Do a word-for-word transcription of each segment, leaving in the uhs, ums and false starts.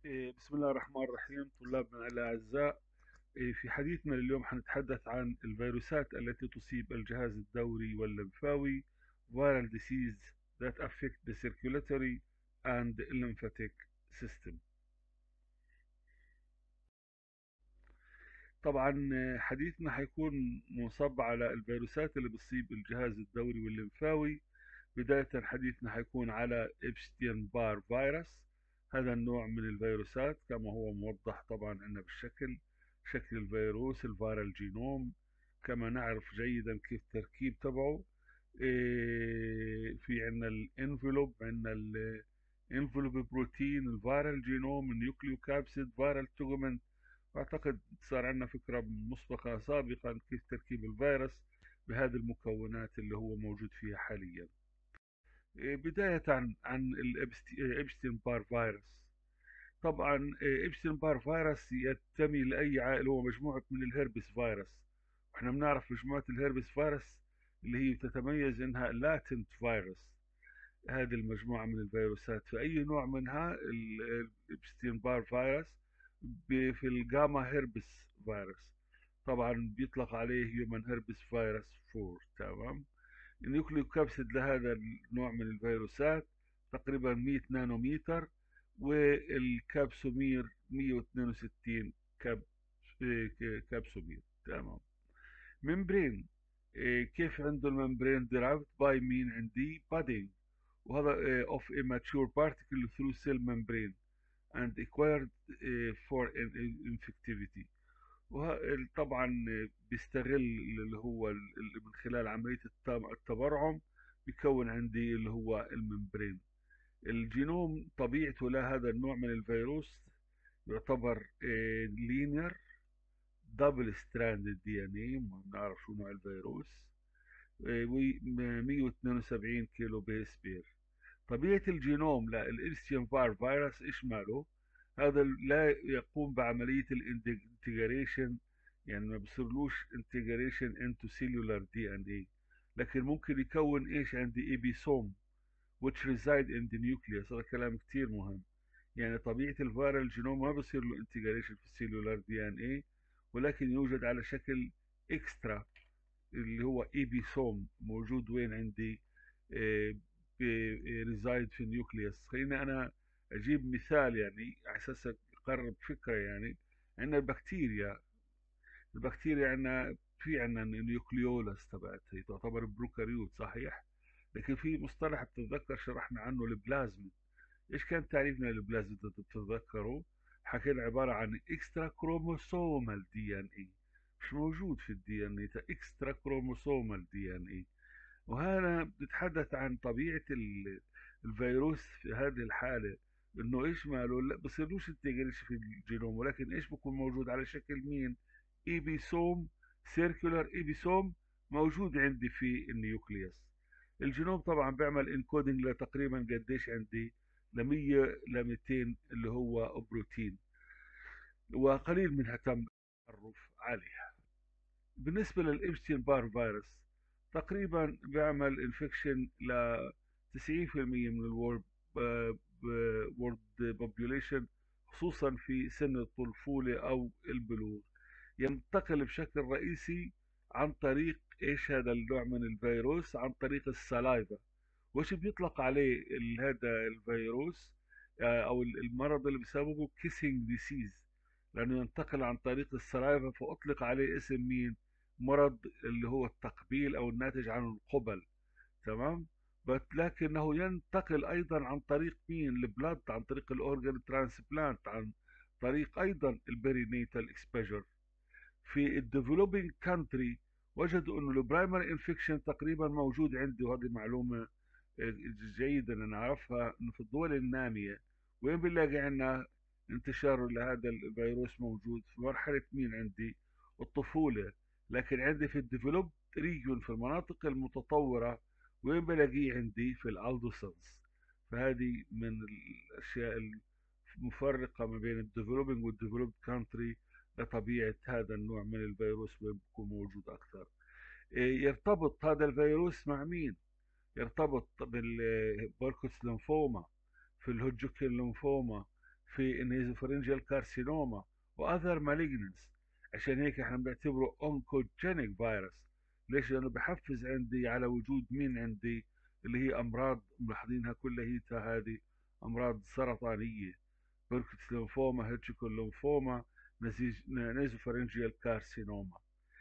إيه، بسم الله الرحمن الرحيم. طلابنا الأعزاء، إيه، في حديثنا اليوم حنتحدث عن الفيروسات التي تصيب الجهاز الدوري واللمفاوي viral disease that affect the circulatory and lymphatic system. طبعا آه، حديثنا حيكون منصب على الفيروسات اللي بتصيب الجهاز الدوري واللمفاوي. بداية حديثنا حيكون على إبشتين بار فيروس. هذا النوع من الفيروسات كما هو موضح طبعا عندنا بالشكل، شكل الفيروس الفيرال جينوم. كما نعرف جيدا كيف التركيب تبعه. إيه، في عندنا الانفلوب، عندنا الانفلوب بروتين، الفيرال جينوم، النيوكليو كابسيد، فيرال توجمنت. أعتقد صار عندنا فكرة مسبقة سابقا كيف تركيب الفيروس بهذه المكونات اللي هو موجود فيها حاليا. إيه، بداية عن عن الإبشتين بار فيروس. طبعا إيه، إبشتين بار فيروس ينتمي لأي عائلة، هو مجموعة من الهربس فيروس. واحنا بنعرف مجموعة الهربس فيروس اللي هي تتميز انها لاتنت فيروس. هذه المجموعة من الفيروسات في أي نوع منها الإبشتين بار فيروس ب- في الجاما هيربس فيروس. طبعا بيطلق عليه هيومن هيربس فيروس أربعة. تمام. النيوكليو كابسيد لهذا النوع من الفيروسات تقريبا مية نانومتر، والكابسومير مية واثنين وستين كاب إيه، كابسومير. تمام. ممبرين. إيه، كيف عنده الممبرين derived by مين عندي budding، وهذا آه، of a mature particle through cell membrane and acquired آه، for infectivity. وطبعا بيستغل اللي هو ال- ال- من خلال عملية التب- التبرعم، بيكون عندي اللي هو الممبرين. الجينوم طبيعته لهذا النوع من الفيروس يعتبر لينير دبل ستراند دي ان اي، ما بنعرف شو نوع الفيروس. و مية واثنين وسبعين كيلو بيس بير. طبيعة الجينوم للإبستين بار فيروس إيش ماله؟ هذا لا يقوم بعملية الانتجريشن، يعني ما بصيرلوش انتجريشن انتو سيلولار دي ان اي، لكن ممكن يكون ايش عندي ايبيسوم which reside in the nucleus. هذا كلام كتير مهم. يعني طبيعة الفيرال جينوم ما بصير له انتجريشن في السيلولار دي ان اي، ولكن يوجد على شكل اكسترا اللي هو ايبيسوم موجود وين عندي، ريزايد في النيوكليوس. خليني انا اجيب مثال يعني على اساس اقرب فكره. يعني عندنا البكتيريا. البكتيريا عندنا في عندنا النيوكليولاس تبعت، هي تعتبر بروكاريوت صحيح، لكن في مصطلح بتتذكر شرحنا عنه البلازميد. ايش كان تعريفنا للبلازميد اذا بتتذكروا؟ حكينا عباره عن اكسترا كروموسومال دي ان اي، مش موجود في الدي ان اي، اكسترا كروموسومال دي ان اي. وهنا بنتحدث عن طبيعة ال- الفيروس في هذه الحالة، انه ايش ماله لا بصيرلوش انتجريشن في الجينوم، ولكن ايش بكون موجود على شكل مين؟ ايبيسوم، سيركولار ايبيسوم موجود عندي في النيوكليوس. الجينوم طبعا بيعمل انكودنج لتقريبا قديش عندي؟ ل مية ل ميتين اللي هو بروتين، وقليل منها تم التعرف عليها. بالنسبة للإبشتين بار فيروس تقريبا بيعمل انفكشن ل تسعين بالمية من الورد وورد بوبوليشن، خصوصا في سن الطفولة أو البلوغ. ينتقل بشكل رئيسي عن طريق ايش هذا النوع من الفيروس؟ عن طريق السلايفا. وش بيطلق عليه ال- هذا الفيروس آه، او ال- المرض اللي بسببه كيسنج ديسيز، لانه ينتقل عن طريق السلايفا، فاطلق عليه اسم مين؟ مرض اللي هو التقبيل او الناتج عن القبل. تمام. بس لكنه ينتقل ايضا عن طريق مين؟ البلد، عن طريق الاورجن ترانسبلانت، عن طريق ايضا البرينيتال اكسبجر. في الديفلوبينج كانتري وجدوا انه البرايمري انفكشن تقريبا موجود عندي، وهذه معلومه آه، جيده ان نعرفها، انه في الدول الناميه وين بنلاقي عندنا انتشار لهذا الفيروس؟ موجود في مرحله مين عندي؟ الطفوله. لكن عندي في الديفلوبد ريجون، في المناطق المتطوره، وين بلاقيه عندي؟ في الالدوسنس. فهذه من الاشياء المفرقه ما بين الديفلوبينج والديفلوبد كانتري لطبيعة هذا النوع من الفيروس وين بيكون موجود أكثر. إيه، يرتبط هذا الفيروس مع مين؟ يرتبط بالبوركوس لينفوما، في الهوجكين لينفوما، في النيزوفرنجيال كارسينوما واذر مالجنس. عشان هيك احنا بنعتبره اونكوجينيك فيروس. ليش؟ لانه بحفز عندي على وجود مين عندي، اللي هي امراض ملاحظينها كلها هذه امراض سرطانيه: بيركتس ليمفوما، هيدجكون ليمفوما، نيزوفرنجيال كارسينوما.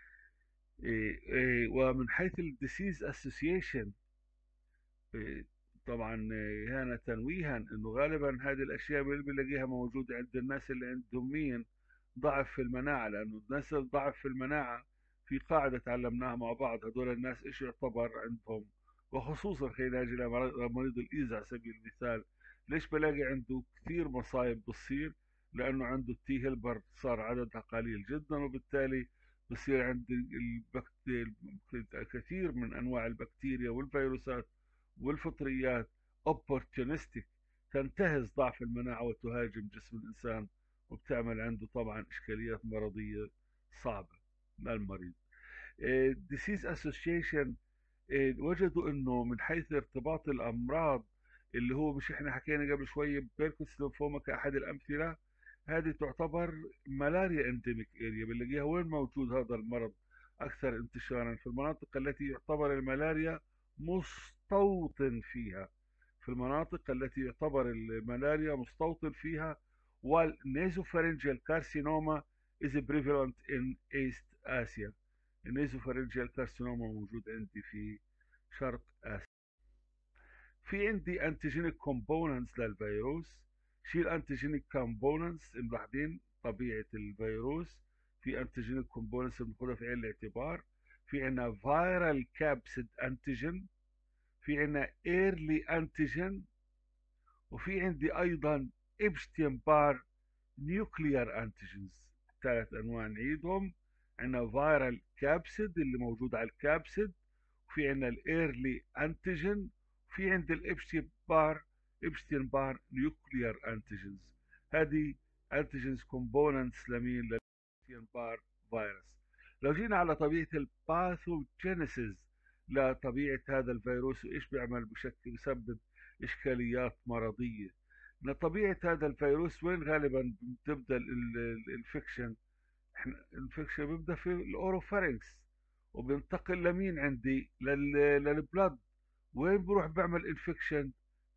إيه إيه ومن حيث الديسيز اسوسيشن، إيه طبعا إيه هنا تنويها انه غالبا هذه الاشياء اللي بنلاقيها موجوده عند الناس اللي عندهم مين ضعف في المناعه، لانه الناس اللي ضعف في المناعه في قاعده تعلمناها مع بعض، هذول الناس ايش يعتبر عندهم، وخصوصا خلينا نجي لمريض الايدز على سبيل المثال. ليش بلاقي عنده كثير مصايب بتصير؟ لانه عنده التي هيلبر صار عددها قليل جدا، وبالتالي بصير عند البكتيريا كثير من انواع البكتيريا والفيروسات والفطريات opportunistic، تنتهز ضعف المناعة وتهاجم جسم الإنسان، وبتعمل عنده طبعا إشكاليات مرضية صعبة للمريض. آه، disease association، آه، وجدوا انه من حيث ارتباط الامراض، اللي هو مش احنا حكينا قبل شويه بيركوتس ليمفوما كاحد الامثله، هذه تعتبر ملاريا انديميك اريا. بنلاقيها وين موجود هذا المرض اكثر انتشارا؟ في المناطق التي يعتبر الملاريا مستوطن فيها، في المناطق التي يعتبر الملاريا مستوطن فيها. والنيزوفارنجيال كارسينوما is prevalent in East Asia. النيزوفارنجيال كارسينوما موجود عندي في شرق آسيا. في عندي انتيجينيك كومبوننتس للفيروس. شيل انتيجينيك كومبوننتس، ملاحظين طبيعة الفيروس في انتيجينيك كومبوننتس بناخدها في عين الاعتبار. في عندنا فيرال كابسيد انتيجين، في عندنا ايرلي انتيجين، وفي عندي ايضا ابشتين بار نيوكليار انتيجينز. ثلاث انواع نعيدهم: عندنا فيرال كابسيد اللي موجود على الكابسيد، وفي عندنا الايرلي انتيجين، وفي عند الابشتين بار ابشتين بار نيوكليار انتيجينز. هذه انتيجينز كومبوننتس لمين؟ للابشتين بار فيروس. لو جينا على طبيعه الباثوجينيسيس لطبيعه هذا الفيروس وايش بيعمل بشكل بسبب اشكاليات مرضيه، ان طبيعه هذا الفيروس وين غالبا بتبدا الانفكشن؟ احنا الانفكشن بيبدا في الاوروفارينكس، وبينتقل لمين عندي؟ لل للبلد. وين بروح بيعمل انفكشن؟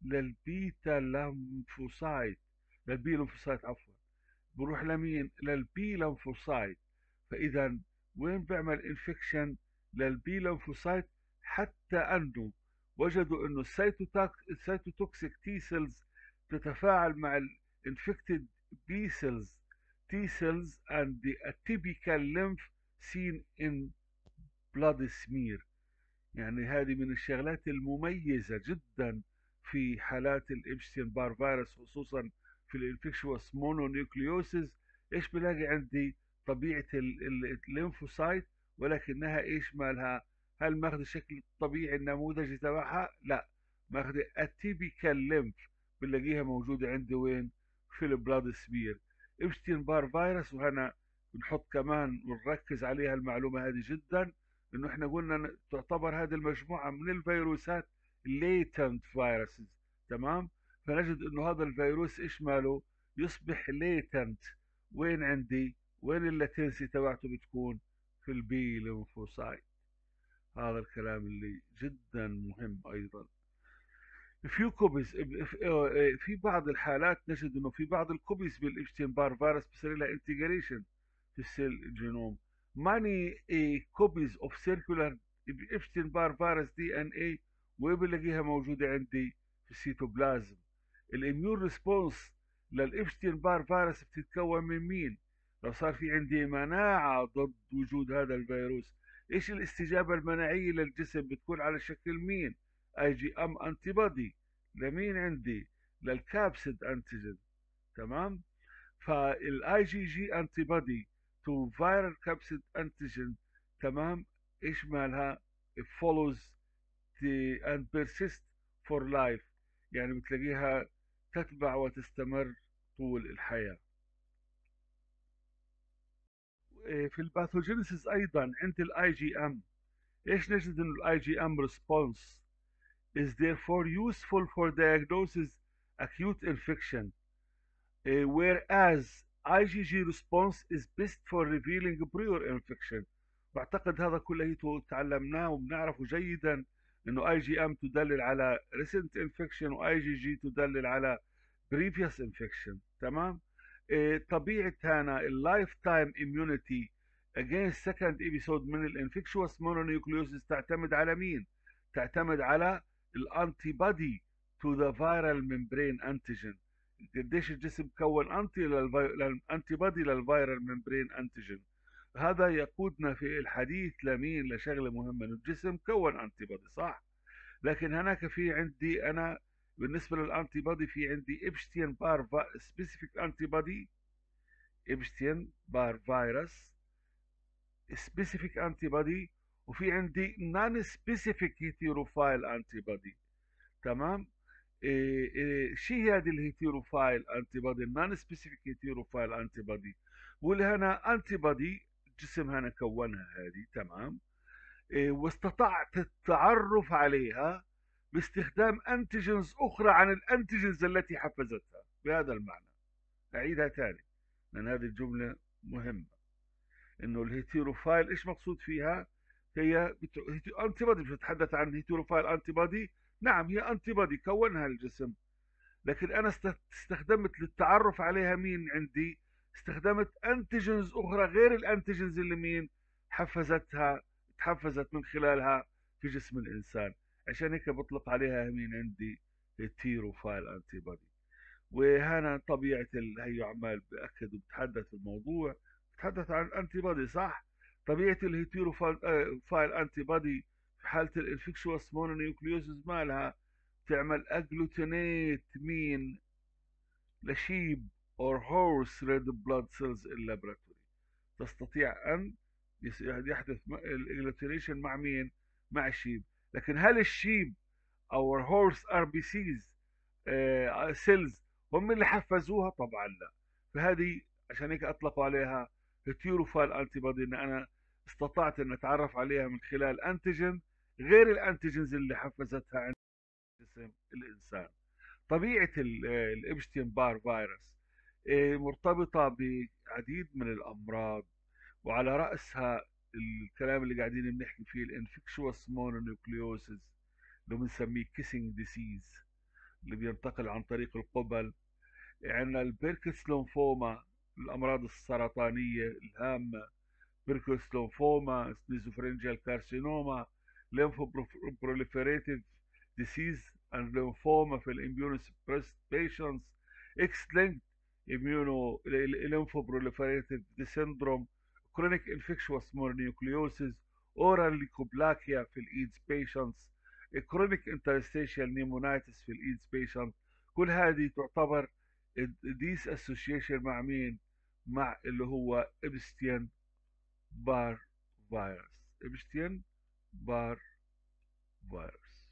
للبيتا لامفوسايت، للبي لامفوسايت عفوا. بروح لمين؟ للبي لامفوسايت. فاذا وين بيعمل انفكشن؟ للبي لامفوسايت. حتى انه وجدوا انه السيتوتوكسيك تي سيلز تتفاعل مع الانفكتد بي سيلز T cells and the atypical lymph seen in blood smear. يعني هذه من الشغلات المميزة جدا في حالات الإبشتين بار فيروس، خصوصا في الانفكشوس مونونيوكليوسيس. ايش بلاقي عندي؟ طبيعة الليمفوسايت، ولكنها ايش مالها؟ هل ماخذ الشكل الطبيعي النموذجي تبعها؟ لا، ماخذ اتيبيكال ليمف. بنلاقيها موجودة عندي وين؟ في البلاد سمير. إبشتين بار فيروس، وهنا بنحط كمان ونركز عليها المعلومة هذه جدا، انه احنا قلنا تعتبر هذه المجموعه من الفيروسات latent viruses. تمام؟ فنجد انه هذا الفيروس ايش ماله؟ يصبح latent. وين عندي؟ وين اللاتنسي تبعته بتكون؟ في البي ليمفوسايت. هذا الكلام اللي جدا مهم ايضا. في كوبيز في بعض الحالات نجد انه في بعض الكوبيز بالإبشتين بار فيروس بصير لها انتجريشن في السيل جينوم. many a copies of circular Epstein Barr virus دي ان اي، وبلاقيها موجوده عندي في السيتوبلازم. الاميون ريسبونس للإبشتين بار فيروس بتتكون من مين؟ لو صار في عندي مناعه ضد وجود هذا الفيروس، ايش الاستجابه المناعيه للجسم بتكون على شكل مين؟ اي جي ام انتي بودي. لمين عندي؟ للكابسيد انتيجين. تمام؟ فالاي جي جي انتي بودي تو فيرال كابسيد انتيجين، تمام، ايش مالها؟ follows the and persist for life، يعني بتلاقيها تتبع وتستمر طول الحياة. إيه، في الباثوجينيسيس ايضا عند الاي جي ام، ايش نجد انه الاي جي ام response is therefore useful for diagnosis acute infection. uh, whereas IgG response is best for revealing prior infection. بعتقد هذا كله تعلمناه وبنعرفه جيدا انه اي جي ام تدلل على recent infection واي جي جي تدلل على previous infection. تمام. إيه طبيعة هنا اللايف تايم immunity against second episode من الانفكشوس مونونيوكليوسيس تعتمد على مين؟ تعتمد على الانتي بودي to the viral membrane antigen. قديش الجسم كون انتي للانتي بودي للفيرال ممبرين انتيجين. هذا يقودنا في الحديث لمين لشغله مهمه انه الجسم كون انتي بودي صح، لكن هناك في عندي انا بالنسبه للانتي بودي في عندي ابشتين بار سبيسيفيك انتي بودي، ابشتين بار فيروس سبيسيفيك انتي بودي، وفي عندي نون سبيسيفيك هيتيروفايل انتي بودي. تمام. إيه إيه شي هذه الهيتيروفايل انتي بودي النون سبيسيفيك هيتيروفايل انتي بودي، واللي هنا انتي بودي الجسم هنا كونها هذه. تمام. إيه واستطعت التعرف عليها باستخدام انتيجنز اخرى عن الانتيجنز التي حفزتها. بهذا المعنى اعيدها ثاني لان هذه الجمله مهمه، انه الهيتيروفايل ايش مقصود فيها؟ هي انتي بودي، بتتحدث عن هيتيروفايل انتي بودي. نعم هي انتي بودي كونها الجسم، لكن انا استخدمت للتعرف عليها مين عندي؟ استخدمت انتيجنز اخرى غير الانتيجنز اللي مين حفزتها، تحفزت من خلالها في جسم الانسان. عشان هيك بطلق عليها مين عندي؟ التيروفايل انتي بودي. وهنا طبيعه ال- هي عمال باكد وبتحدث في الموضوع، بتحدث عن الانتي بودي صح. طبيعه الهيتيروفايل انتي بودي في حاله الانفكشوس مونونيوكليوزز مالها تعمل اجلوتينيت مين؟ لشيب or horse red blood cells in laboratory. تستطيع ان يحدث الاجلوتينيشن مع مين؟ مع الشيب. لكن هل الشيب او الهورس ار بي سيز سيلز هم اللي حفزوها؟ طبعا لا. فهذه عشان هيك اطلقوا عليها هيتيروفايل انتي بودي، ان انا استطعت ان اتعرف عليها من خلال انتيجن غير الانتيجنز اللي حفزتها عند جسم الانسان. طبيعة الإبشتين بار فيروس آه، مرتبطة بعديد من الأمراض، وعلى رأسها الكلام اللي قاعدين بنحكي فيه الانفكشوس مونونيوكليوسيس اللي بنسميه كيسنج ديسيز اللي بينتقل عن طريق القبل. عندنا البيركس لومفوما الأمراض السرطانية الهامة، بيركس لومفوما، سنيزوفرينجيال كارسينوما، lymphoproliferative disease and lymphoma في الاميونوسبريسد patients، X-linked immuno lymphoproliferative syndrome، chronic infectious mononucleosis، oral leukoplakia في الايدز patients، chronic interstitial pneumonitis في الايدز patients. كل هذه تعتبر ديس اسوشيشن مع مين؟ مع اللي هو ابستين بار فيروس. ابشتين بار فيروس.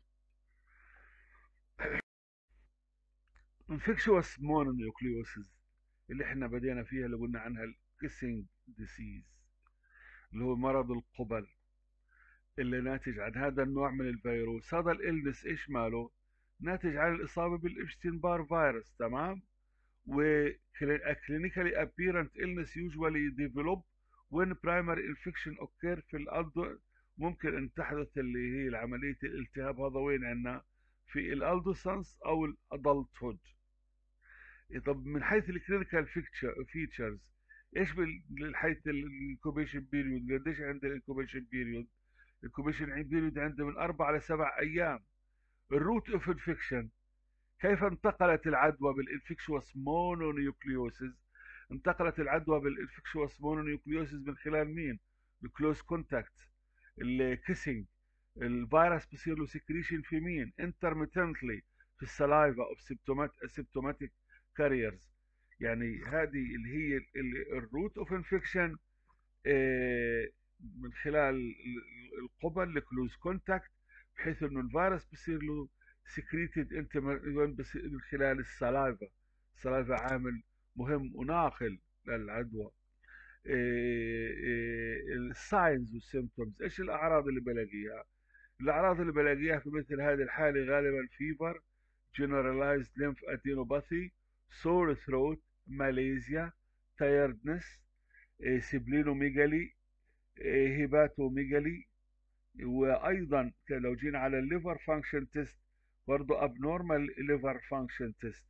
انفكشوس مونونيوكليوسيس اللي احنا بدينا فيها اللي قلنا عنها الكيسنج ديسيز اللي هو مرض القبل اللي ناتج عن هذا النوع من الفيروس. هذا الالنس ايش ماله؟ ناتج عن الاصابه بالابشتين بار فيروس. تمام. و clinically apparent illness usually develop when primary infection occur في الألدو. ممكن أن تحدث اللي هي عملية الالتهاب. هذا وين عندنا؟ في الألدوسنس أو الأدلتهود. طب من حيث الكلينيكال فيتشرز ايش من حيث الانكوبيشن بيريود؟ قديش عند الانكوبيشن بيريود؟ الانكوبيشن بيريود عنده من اربع لسبع ايام. الروت اوف انفكشن، كيف انتقلت العدوى بالانفكشوس مونونيوكليوسيس؟ انتقلت العدوى بالانفكشوس مونونيوكليوسيس من خلال مين؟ الكلوز كونتاكت، الكيسنج. الفيروس بصير له سكريشن في مين؟ انترميتنتلي في السلايفا اوف سيمتوماتيك كاريرز. يعني هذه اللي هي الروت اوف انفكشن من خلال القبل الكلوز كونتاكت، بحيث انه الفيروس بصير له سكريتد انت من خلال السلايفا. السلايفا عامل مهم وناقل للعدوى. الساينز والسيمتومز، ايش الاعراض اللي بلاقيها؟ الاعراض اللي بلاقيها في مثل هذه الحاله غالبا فيفر، generalized lymph adenopathy، sore throat، ماليزيا، تايردنس، سبلينوميجالي، هيباتوميجالي. وايضا لو جينا على الليفر فانكشن تيست برضه ابنورمال ليفر فانكشن تيست.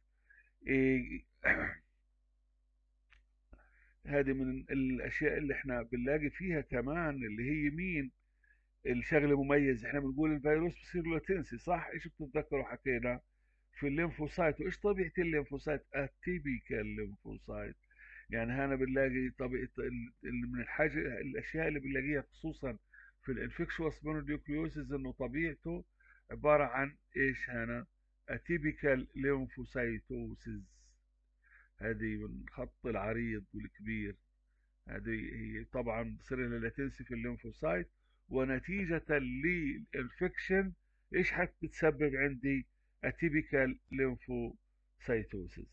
هذه من الاشياء اللي احنا بنلاقي فيها كمان، اللي هي مين الشغله مميز. احنا بنقول الفيروس بصير له لاتنسي، صح؟ ايش بتتذكروا حكينا في الليمفوسايت؟ وايش طبيعه الليمفوسايت؟ اتيبيكال الليمفوسايت. يعني هنا بنلاقي طبيعه ال- ال- من الحاجه الاشياء اللي بنلاقيها خصوصا في الانفكشوس مونونيوكليوسيس انه طبيعته عباره عن ايش هنا؟ اتيبيكال ليمفوسايتوسيس. هذه من الخط العريض والكبير. هذه هي طبعا بصير لها لاتنسي في الليمفوسايت، ونتيجة للانفكشن ايش حتتسبب عندي؟ اتيبيكال ليمفوسايتوسيس.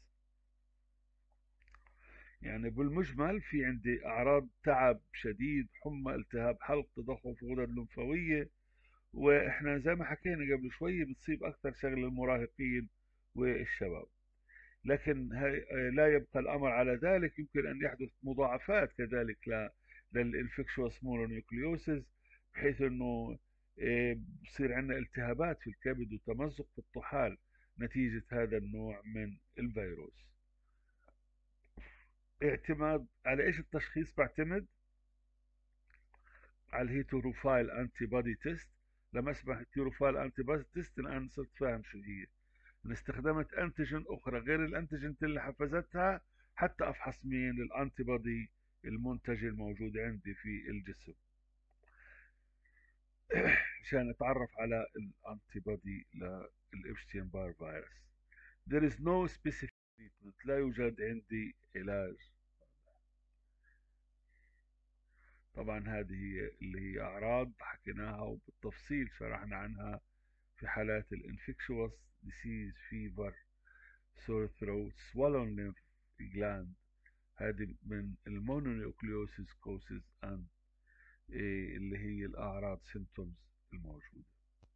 يعني بالمجمل في عندي اعراض تعب شديد، حمى، التهاب حلق، تضخم في الغدد الليمفاوية. واحنا زي ما حكينا قبل شوية بتصيب اكثر شغل المراهقين والشباب. لكن هي لا يبقى الأمر على ذلك، يمكن أن يحدث مضاعفات كذلك للإنفكشوس مونونيوكليوسيس، بحيث أنه آه، بصير عندنا التهابات في الكبد وتمزق في الطحال نتيجة هذا النوع من الفيروس. اعتماد على ايش التشخيص؟ بعتمد على الهيتروفايل انتي بودي تيست. لما اسمع هيتروفايل انتي بودي تيست الان صرت فاهم شو هي. ان استخدمت انتيجين اخرى غير الانتيجين اللي حفزتها حتى افحص مين الانتي بودي المنتج الموجود عندي في الجسم عشان اتعرف على الانتي بودي للإبشتين بار فيروس. there is no specific treatment، لا يوجد عندي علاج. طبعا هذه هي اللي هي اعراض حكيناها وبالتفصيل شرحنا عنها في حالات الانفكشوس ديسيز، فيفر، sore throat، swollen lymph gland. هذه من المونونيوكليوسيس كوسيس اند اللي هي الاعراض سيمتومز الموجوده.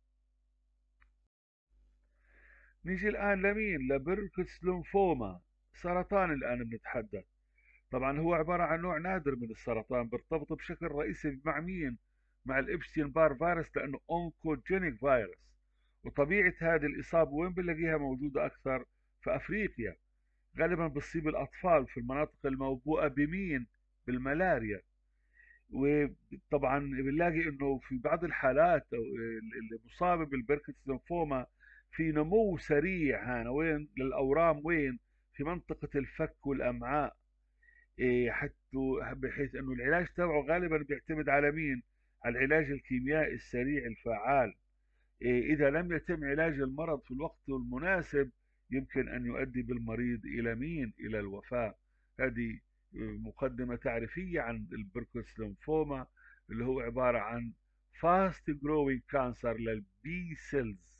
نيجي الان لمين؟ لبركتس ليمفوما، سرطان الان بنتحدث. طبعا هو عباره عن نوع نادر من السرطان، بيرتبط بشكل رئيسي مع مين؟ مع الابشتين بار فيروس، لانه اونكوجينيك فيروس. وطبيعه هذه الاصابه وين بنلاقيها موجوده اكثر؟ في افريقيا. غالبا بتصيب الاطفال في المناطق الموبوءه بمين؟ بالملاريا. وطبعا بنلاقي انه في بعض الحالات اللي مصابه بالبركتس ليمفوما في نمو سريع هنا وين للاورام، وين؟ في منطقه الفك والامعاء. إيه، حتى بحيث انه العلاج تبعه غالبا بيعتمد على مين؟ على العلاج الكيميائي السريع الفعال. إيه، اذا لم يتم علاج المرض في الوقت المناسب يمكن ان يؤدي بالمريض الى مين؟ الى الوفاة. هذه مقدمة تعريفية عن البركوس ليمفوما، اللي هو عبارة عن fast growing cancer للبي سيلز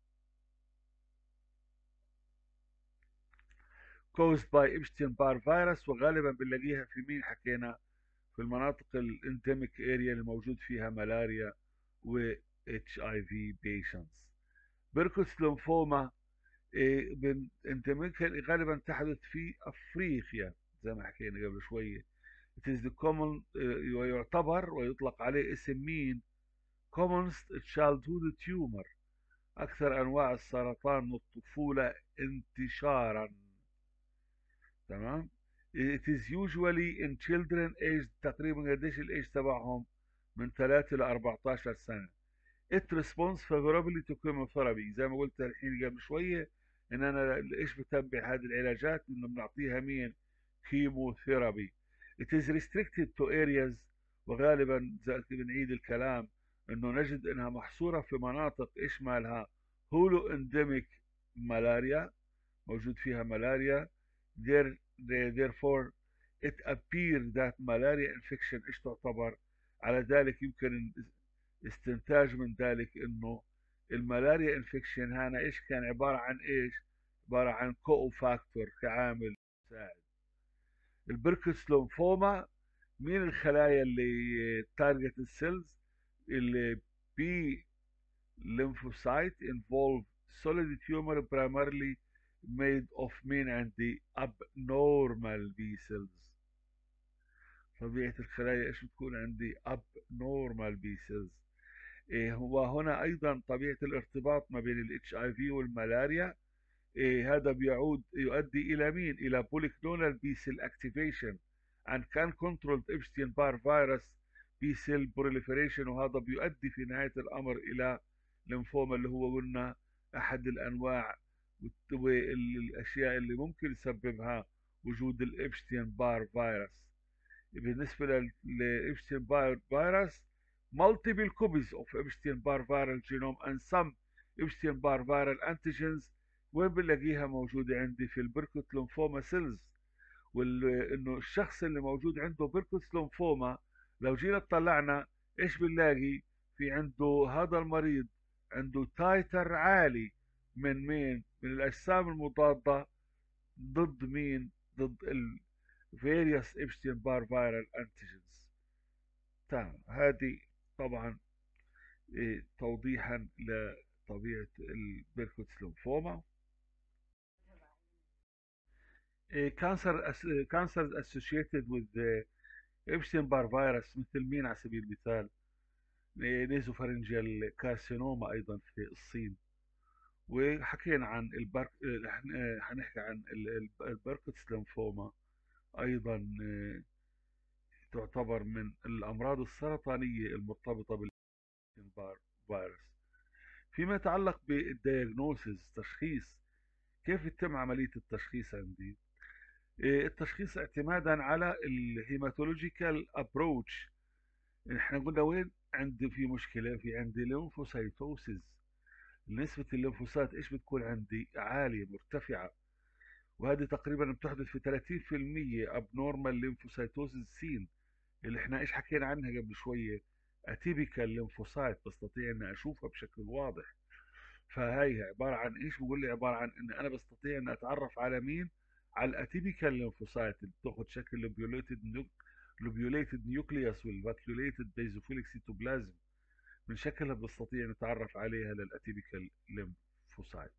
caused by Epstein Barr virus. وغالبا بنلاقيها في مين حكينا؟ في المناطق الانديميك اريا اللي موجود فيها ملاريا و اتش اي في patients. بيركوس ليمفوما إيه، بن- انديميك غالبا تحدث في افريقيا زي ما حكينا قبل شويه. it is the common إيه، ويعتبر ويطلق عليه اسم مين؟ commonest childhood tumor، اكثر انواع السرطان من الطفوله انتشارا. تمام. it is usually in children aged تقريبا قديش الايج تبعهم؟ من ثلاثة ل أربعة عشر سنه. it responds favorably to chemotherapy. زي ما قلت الحين قبل شويه ان انا ايش بتبع هذه العلاجات؟ انه بنعطيها مين؟ كيموثيرابي. it is restricted to areas، وغالبا زي بنعيد الكلام انه نجد انها محصوره في مناطق ايش مالها؟ هولو انديميك ملاريا، موجود فيها ملاريا. there therefore it appears that malaria infection ايش تعتبر؟ على ذلك يمكن استنتاج من ذلك انه الملاريا انفكشن هنا ايش كان عباره عن ايش؟ عباره عن كو فاكتور كعامل مساعد. البركس لومفوما مين الخلايا اللي تارجت السيلز؟ اللي بي lymphocyte involve solid tumor primarily made of مين عندي abnormal B cells. طبيعة الخلايا ايش بتكون عندي abnormal B cells. إيه هو هنا ايضا طبيعة الارتباط ما بين ال إتش آي في والملاريا. إيه هذا بيعود يؤدي الى مين؟ الى polyclonal B cell activation and can control Epstein Barr virus B cell proliferation، وهذا بيؤدي في نهاية الامر الى ليمفوما اللي هو قلنا احد الانواع والاشياء اللي ممكن يسببها وجود الابشتين بار فيروس. بالنسبة للإبشتين بار فيروس multiple copies of Epstein Barr viral genome and some Epstein Barr viral antigens وين بنلاقيها موجودة عندي في البركوت لومفوما سيلز. وانه الشخص اللي موجود عنده بيركوت لومفوما لو جينا اطلعنا ايش بنلاقي؟ في عنده هذا المريض عنده تايتر عالي من مين؟ من الاجسام المضادة ضد مين؟ ضد ال various Epstein Barr viral antigens. تمام، هذه طبعا إيه توضيحا لطبيعة البيركوتس لومفوما. إيه cancer cancers associated with the Epstein Barr virus مثل مين على سبيل المثال؟ إيه نيزوفارنجيال كارسينوما ايضا في الصين. وحكينا عن البرك هنحكي عن البيركوتس لومفوما ايضا إيه تعتبر من الامراض السرطانية المرتبطة بالبار فيروس. فيما يتعلق بالدياجنوسيس تشخيص، كيف يتم عملية التشخيص عندي؟ إيه التشخيص اعتمادا على الهيماتولوجيكال ابروتش. احنا قلنا وين عندي في مشكلة؟ في عندي ليمفوسايتوسيس. نسبة الليمفوسات ايش بتكون عندي؟ عالية مرتفعة، وهذه تقريبا بتحدث في ثلاثين في المية abnormal lymphocytosis سين اللي احنا ايش حكينا عنها قبل شوية، اتيبيكال ليمفوسايت بستطيع اني اشوفها بشكل واضح. فهي عبارة عن ايش؟ بقول لي عبارة عن ان انا بستطيع ان اتعرف على مين؟ على الاتيبيكال ليمفوسايت اللي بتاخد شكل لوبيوليتد لوبيوليتد نيوكليوس والفاكيوليتد بيزوفيليك سيتوبلازم. من شكلها بستطيع نتعرف عليها للاتيبيكال ليمفوسايت.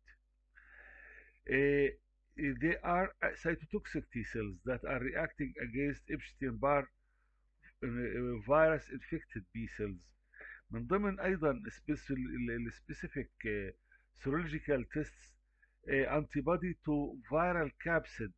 they are cytotoxic T cells that are reacting against Epstein-Barr virus infected B cells. من ضمن ايضا السبيسيفيك serological tests antibody to viral capsid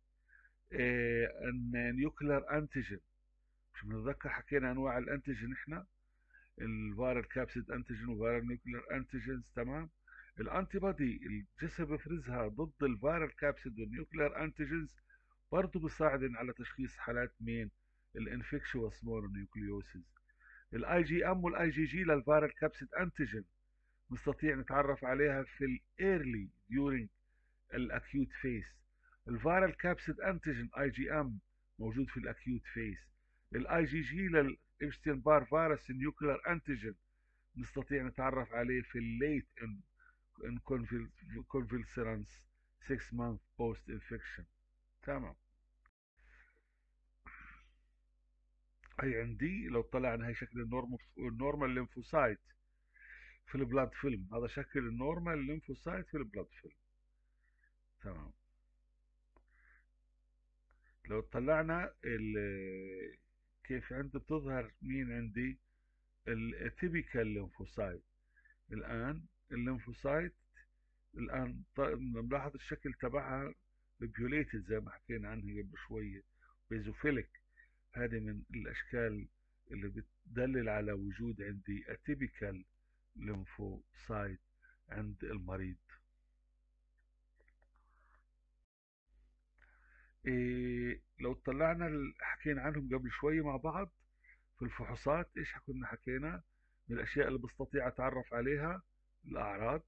nuclear antigen. مش بنتذكر حكينا انواع الانتيجين احنا؟ الفيرال كابسيد انتيجين وفيرال نيوكلير انتيجينز. تمام. الانتي بودي الجسم بيفرزها ضد الفيرال كابسيد والنيوكلير انتيجينز برضه بيساعدن على تشخيص حالات مين؟ الانفكشوس مونونيوكليوسيس. الاي جي ام والاي جي جي للفيرال كابسيد انتيجين نستطيع نتعرف عليها في الايرلي ديورينج الاكيوت فيس. الفيرال كابسيد انتيجين اي جي ام موجود في الاكيوت فيس. الاي جي جي للإبشتين بار فيروس النيوكلير انتيجين نستطيع نتعرف عليه في الليت ان كونفلسرانس ستة مانث بوست انفكشن. تمام. هي عندي لو طلعنا هي شكل النورمال ليمفوسايت في البلاد فيلم، هذا شكل النورمال ليمفوسايت في البلاد فيلم. تمام. لو طلعنا كيف عندي بتظهر مين عندي؟ التيبيكال ليمفوسايت. الان الليمفوسايت الان بنلاحظ الشكل تبعها بيوليتد زي ما حكينا عنها قبل شويه، بيزوفيليك. هذه من الاشكال اللي بتدلل على وجود عندي اتيبيكال ليمفوسايت عند المريض. إيه لو طلعنا حكينا عنهم قبل شويه مع بعض في الفحوصات، ايش كنا حكينا من الاشياء اللي بستطيع اتعرف عليها؟ الاعراض،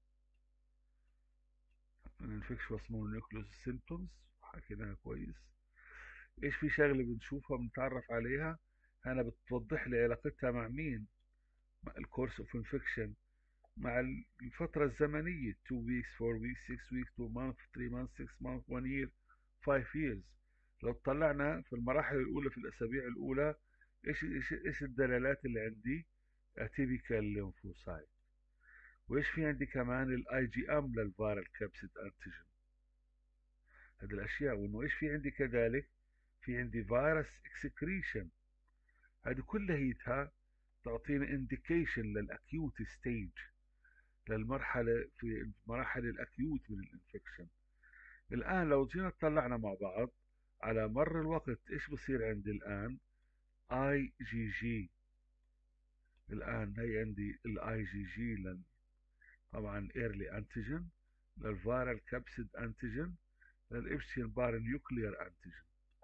الانفكشوس مونونيوكليوس سيمبتومز حكيناها كويس. ايش في شغله بنشوفها بنتعرف عليها؟ انا بتوضح لي علاقتها مع مين؟ مع الكورس اوف انفكشن، مع الفتره الزمنيه two weeks four weeks six weeks two months three months six months one year five years. لو طلعنا في المراحل الاولى في الاسابيع الاولى ايش ايش ايش الدلالات اللي عندي؟ اتيبيكال ليمفوسايت. وايش في عندي كمان؟ الاي جي ام للفيرال كابسيد انتيجين. هذه الاشياء. وانه ايش في عندي كذلك؟ في عندي فيروس اكسكريشن. هذه كلها تعطيني انديكيشن للاكيوت ستيج، للمرحله في مراحل الاكيوت من الانفكشن. الان لو جينا اطلعنا مع بعض على مر الوقت ايش بصير عندي الان؟ اي جي جي. الان هي عندي الاي جي جي، طبعا ايرلي انتيجين، للفيرال كابسيد انتيجين، للإبشتين بار نيوكليير انتيجين.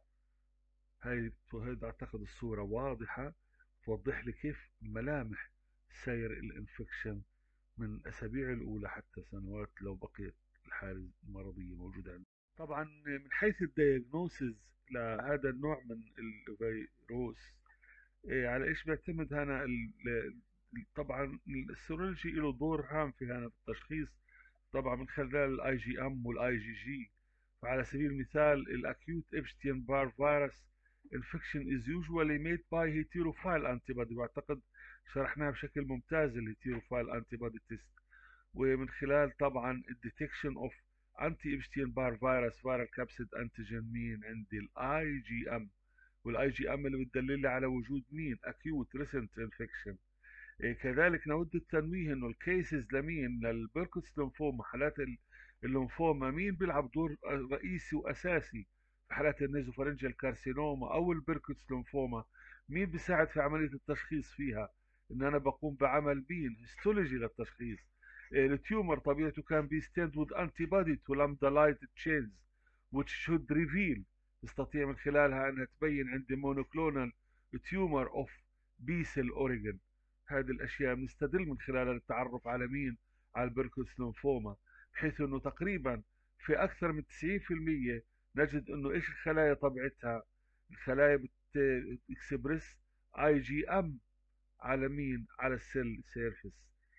هاي هاي اعتقد الصورة واضحة، توضح لي كيف ملامح سير الانفكشن من الاسابيع الاولى حتى سنوات لو بقيت الحالة المرضية موجودة عندنا. طبعا من حيث الدياجنوسيس لهذا النوع من الفيروس، إيه على ايش بيعتمد هنا ال- ال- طبعا السيرولوجي له دور هام في هنا في التشخيص، طبعا من خلال الاي جي ام والاي جي جي. فعلى سبيل المثال الاكيوت ابشتين بار فيروس infection is usually made by heterophile antibody، واعتقد شرحناها بشكل ممتاز الهيتيروفايل antibody test. ومن خلال طبعا الديتكشن اوف انتي ابشتين بار فيروس فيرال كابسيد انتيجين مين عندي الاي جي ام. والاي جي ام اللي بتدلل لي على وجود مين؟ اكيوت ريسنت انفكشن. إيه كذلك نود التنويه انه الكيسز لمين؟ للبيركوتس ليمفوما، حالات ال- الليمفوما مين بيلعب دور رئيسي واساسي؟ في حالات النيزوفارنجيال كارسينوما او البيركوتس ليمفوما مين بيساعد في عمليه التشخيص فيها؟ ان انا بقوم بعمل مين؟ هيستولوجي للتشخيص. إيه التيومر طبيعته كان بيستند with antibody to lambda light chains which should reveal، تستطيع من خلالها انها تبين عندي مونوكلونال تيومر اوف بي سيل اوريجن. هذه الاشياء بنستدل من خلالها للتعرف على مين؟ على البركوس ليمفوما. بحيث انه تقريبا في اكثر من تسعين في المية نجد انه ايش الخلايا طبيعتها؟ الخلايا بتكسبرس اي جي ام على مين؟ على السيل سيرفيس.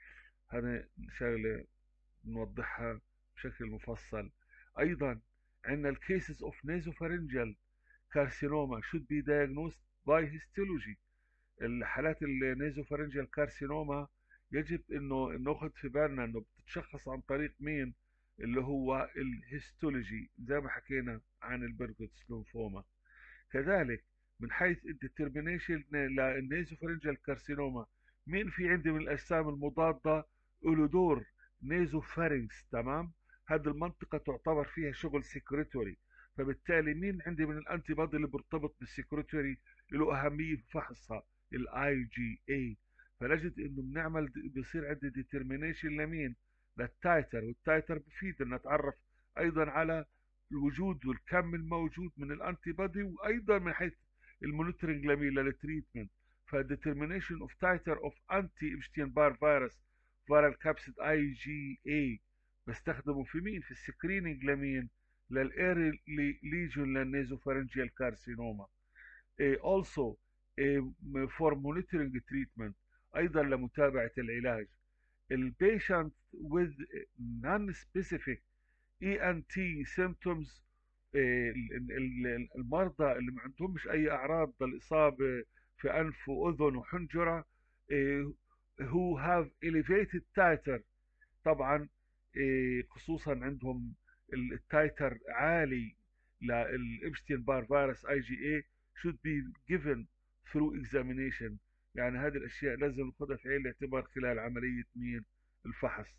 هذا شغله نوضحها بشكل مفصل. ايضا عندنا الكيسز اوف نيزوفارنجال كارسينوما should be diagnosed by histology. الحالات النيزوفارنجيال كارسينوما يجب انه ناخذ في بالنا انه بتتشخص عن طريق مين؟ اللي هو الهيستولوجي زي ما حكينا عن البرغوتس ليمفوما. كذلك من حيث الديترمينيشن للنيزوفارنجيال كارسينوما، مين في عندي من الاجسام المضاده له دور؟ نيزوفارنكس، تمام. هذه المنطقه تعتبر فيها شغل سيكريتوري، فبالتالي مين عندي من الانتي بودي اللي بيرتبط بالسيكريتوري له اهميه في فحصها؟ الاي جي اي. فنجد انه بنعمل بصير عندي ديترمينيشن لمين؟ للتايتر. والتايتر بفيد ان اتعرف ايضا على الوجود والكم الموجود من الانتي بودي، وايضا من حيث المونيتورنج لمين؟ للتريتمنت. فالديترمينيشن اوف تايتر اوف انتي ابشتين بار فيروس فيرال كابسيد اي جي اي بستخدمه في مين؟ في السكريننج لمين؟ للايري ليجون للنيزوفارنجيال كارسينوما. إيه also إيه for monitoring treatment، ايضا لمتابعة العلاج. البيشنت with non-specific اي ان تي symptoms، إيه ال- ال- ال- المرضى اللي ما عندهمش اي اعراض للاصابة في انف واذن وحنجرة، إيه who have elevated titer. طبعا إيه خصوصا عندهم التايتر عالي للإبشتين بار فيروس اي جي اي should be given through examination. يعني هذه الاشياء لازم ناخذها في عين الاعتبار خلال عملية مين؟ الفحص.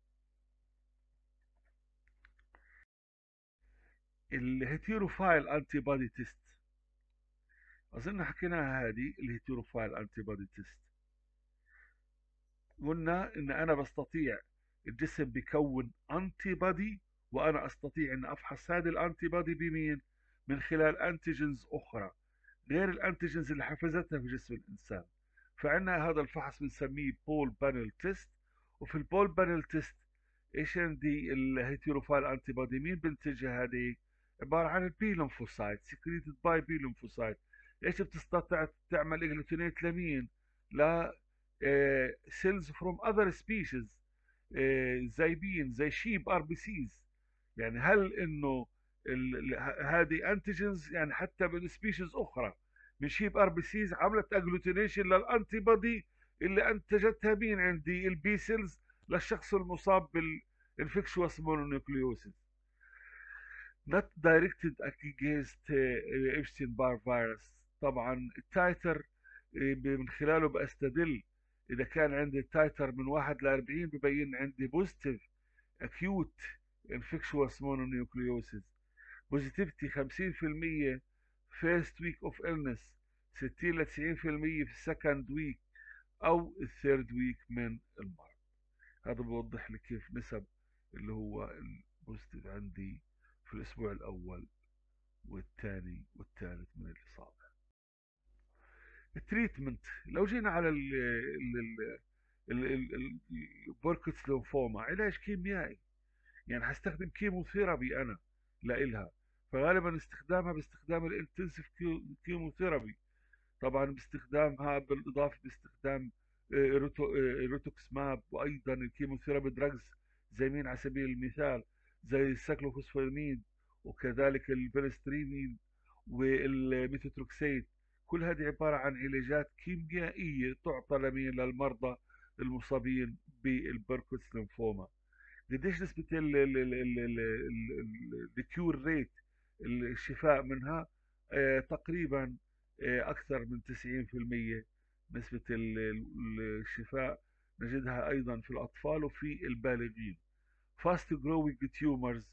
الهيتيروفايل انتي بودي تيست، اظن حكيناها هذه الهيتيروفايل انتي بودي تيست. قلنا ان انا بستطيع الجسم بيكون انتي بودي، وانا استطيع ان افحص هذه الانتي بودي بمين؟ من خلال انتيجنز اخرى غير الانتيجنز اللي حفظتها في جسم الانسان. فعندنا هذا الفحص بنسميه بول بانل تيست. وفي البول بانل تيست ايش عندي؟ الهيتيروفايل انتي بودي مين بنتجها؟ هذه عباره عن البي ليمفوسايت سكريتد باي بي ليمفوسايت. ايش بتستطيع تعمل؟ اجلوتينيت لمين؟ ل سيلز فروم اذر سبيشيز، زي مين؟ زي شيب ار بي سيز. يعني هل انه ال- ال- هذه انتيجنز يعني حتى من سبيشيز اخرى من شيب ار بي سيز عملت اجلوتينيشن للانتي بودي اللي انتجتها مين عندي؟ البي سيلز للشخص المصاب بالانفكشوس مونونيوكليوسيس. not directed against ابشتين بار فيروس. طبعا التايتر آه، من خلاله بستدل اذا كان عندي التايتر من واحد ل أربعين ببين عندي بوزيتيف اكيوت انفكشوس مونونيوكليوسيس، بوزيتيفيتي خمسين في المية فيرست ويك اوف illness، ستين ل تسعين في المية في السكند ويك او الثيرد ويك من المرض. هذا بيوضح لي كيف نسب اللي هو البوزيتيف عندي في الاسبوع الاول والثاني والثالث من الاصابه. التريتمنت، لو جينا على ال ال ال البوركتس لينفوما، علاج كيميائي، يعني هستخدم كيموثيرابي انا لإلها، فغالبا استخدامها باستخدام الانتنسيف كيموثيرابي، طبعا باستخدامها بالاضافه باستخدام آه، روتو- آه، روتوكسماب، وايضا الكيموثيرابي دراجز زي مين على سبيل المثال، زي الساكلوفوسفاميد، وكذلك الفينسترينين والميثوتروكسيد. كل هذه عباره عن علاجات كيميائيه تعطى لمين للمرضى المصابين بالبركوتس لينفوما. قديش نسبة الكيور ريت الشفاء منها؟ آه، تقريبا آه، أكثر من تسعين في المية نسبة ال- ال- الشفاء نجدها أيضا في الأطفال وفي البالغين. fast growing tumors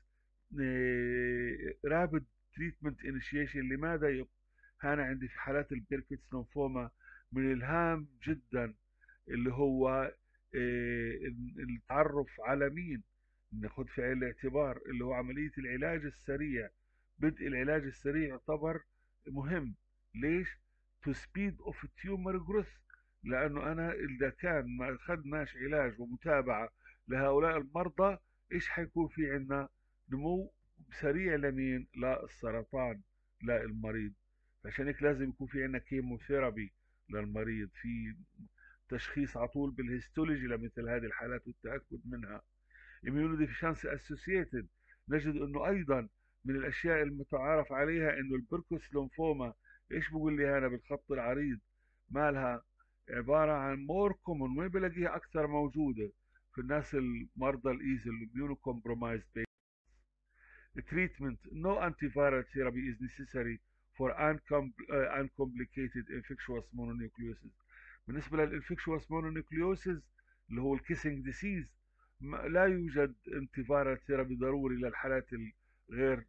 rapid treatment initiation. لماذا يق- هنا عندي في حالات البيركتس لينفوما من الهام جدا اللي هو آه، التعرف على مين ناخد في عين الاعتبار اللي هو عملية العلاج السريع. بدء العلاج السريع يعتبر مهم. ليش؟ to speed of tumor growth. لأنه أنا إذا كان ما أخذناش علاج ومتابعة لهؤلاء المرضى، إيش حيكون في عنا؟ نمو سريع لمين؟ للسرطان للمريض. عشان هيك لازم يكون في عنا كيموثيرابي للمريض، في تشخيص على طول بالهيستولوجي لمثل هذه الحالات والتأكد منها. immunodeficiency associated، نجد انه ايضا من الاشياء المتعارف عليها انه البركوس لومفوما، ايش بقول لي هنا بالخط العريض مالها؟ عبارة عن مور كومون، وين بلاقيها اكثر موجودة؟ في الناس المرضى الايزل الاميونو كومبرومايزد. treatment: no antiviral therapy is necessary for uncom- uh, uncomplicated infectious mononucleosis. بالنسبة للانفكشوس مونونيوكليوسيس اللي هو الكيسنج ديسيز، لا يوجد انتيفيرال ثيرابي ضروري للحالات الغير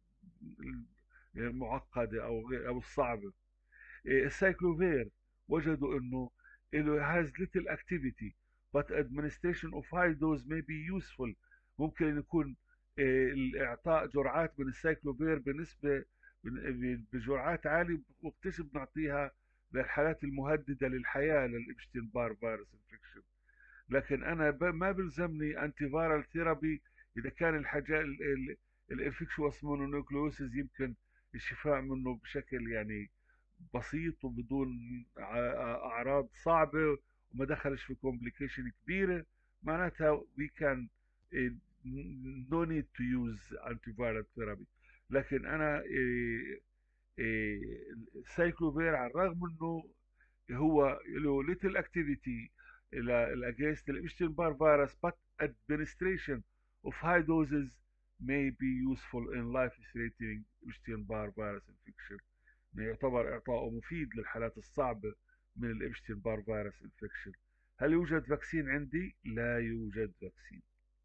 المعقدة أو غير أو الصعبة. السايكلوفير وجدوا انه له has little activity but administration of high dose may be useful. ممكن أن يكون آه، الاعطاء جرعات من السايكلوفير بنسبة بجرعات عالية وقتيش بنعطيها للحالات المهددة للحياة للإبشتين بار فيروس انفكشن. لكن انا ب- ما بلزمني انتي فيرال ثيرابي اذا كان الحاجه الانفكشوس مونونيوكليوسيس يمكن الشفاء منه بشكل يعني بسيط وبدون ع- اعراض صعبه وما دخلش في كومبليكيشن كبيره، معناتها we can eh, no need to use antiviral therapy. لكن انا إيه إيه السايكلوفير على الرغم انه هو له little activity الى against the Epstein-Barr virus, but administration of high doses may be useful in life-threatening Epstein-Barr virus infection. يعتبر إعطاؤه مفيد للحالات الصعبة من الإبشتين بار فيروس انفكشن. هل يوجد فاكسين عندي؟ لا يوجد فاكسين.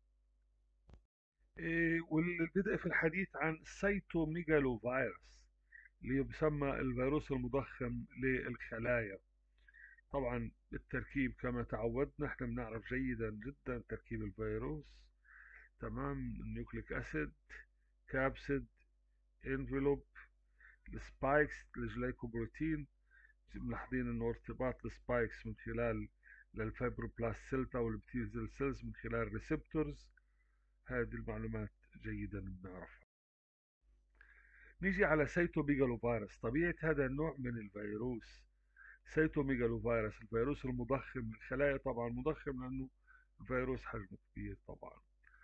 إيه، والبدء في الحديث عن السيتوميجالو فيروس اللي بيسمى الفيروس المضخم للخلايا. طبعا التركيب كما تعودنا احنا بنعرف جيدا جدا تركيب الفيروس. تمام، النيوكليك اسيد، كابسيد، انفلوب، السبايكس الجلايكوبروتين. ملاحظين انه ارتباط السبايكس من خلال للفايبروبلاست سيلتا والبتيزل سيلز من خلال ريسبتورز. هذه المعلومات جيدا بنعرفها. نيجي على سيتوميجالو فيروس. طبيعة هذا النوع من الفيروس سيتوميجالو فيروس، الفيروس المضخم للخلايا، طبعا مضخم لأنه الفيروس حجمه كبير طبعا.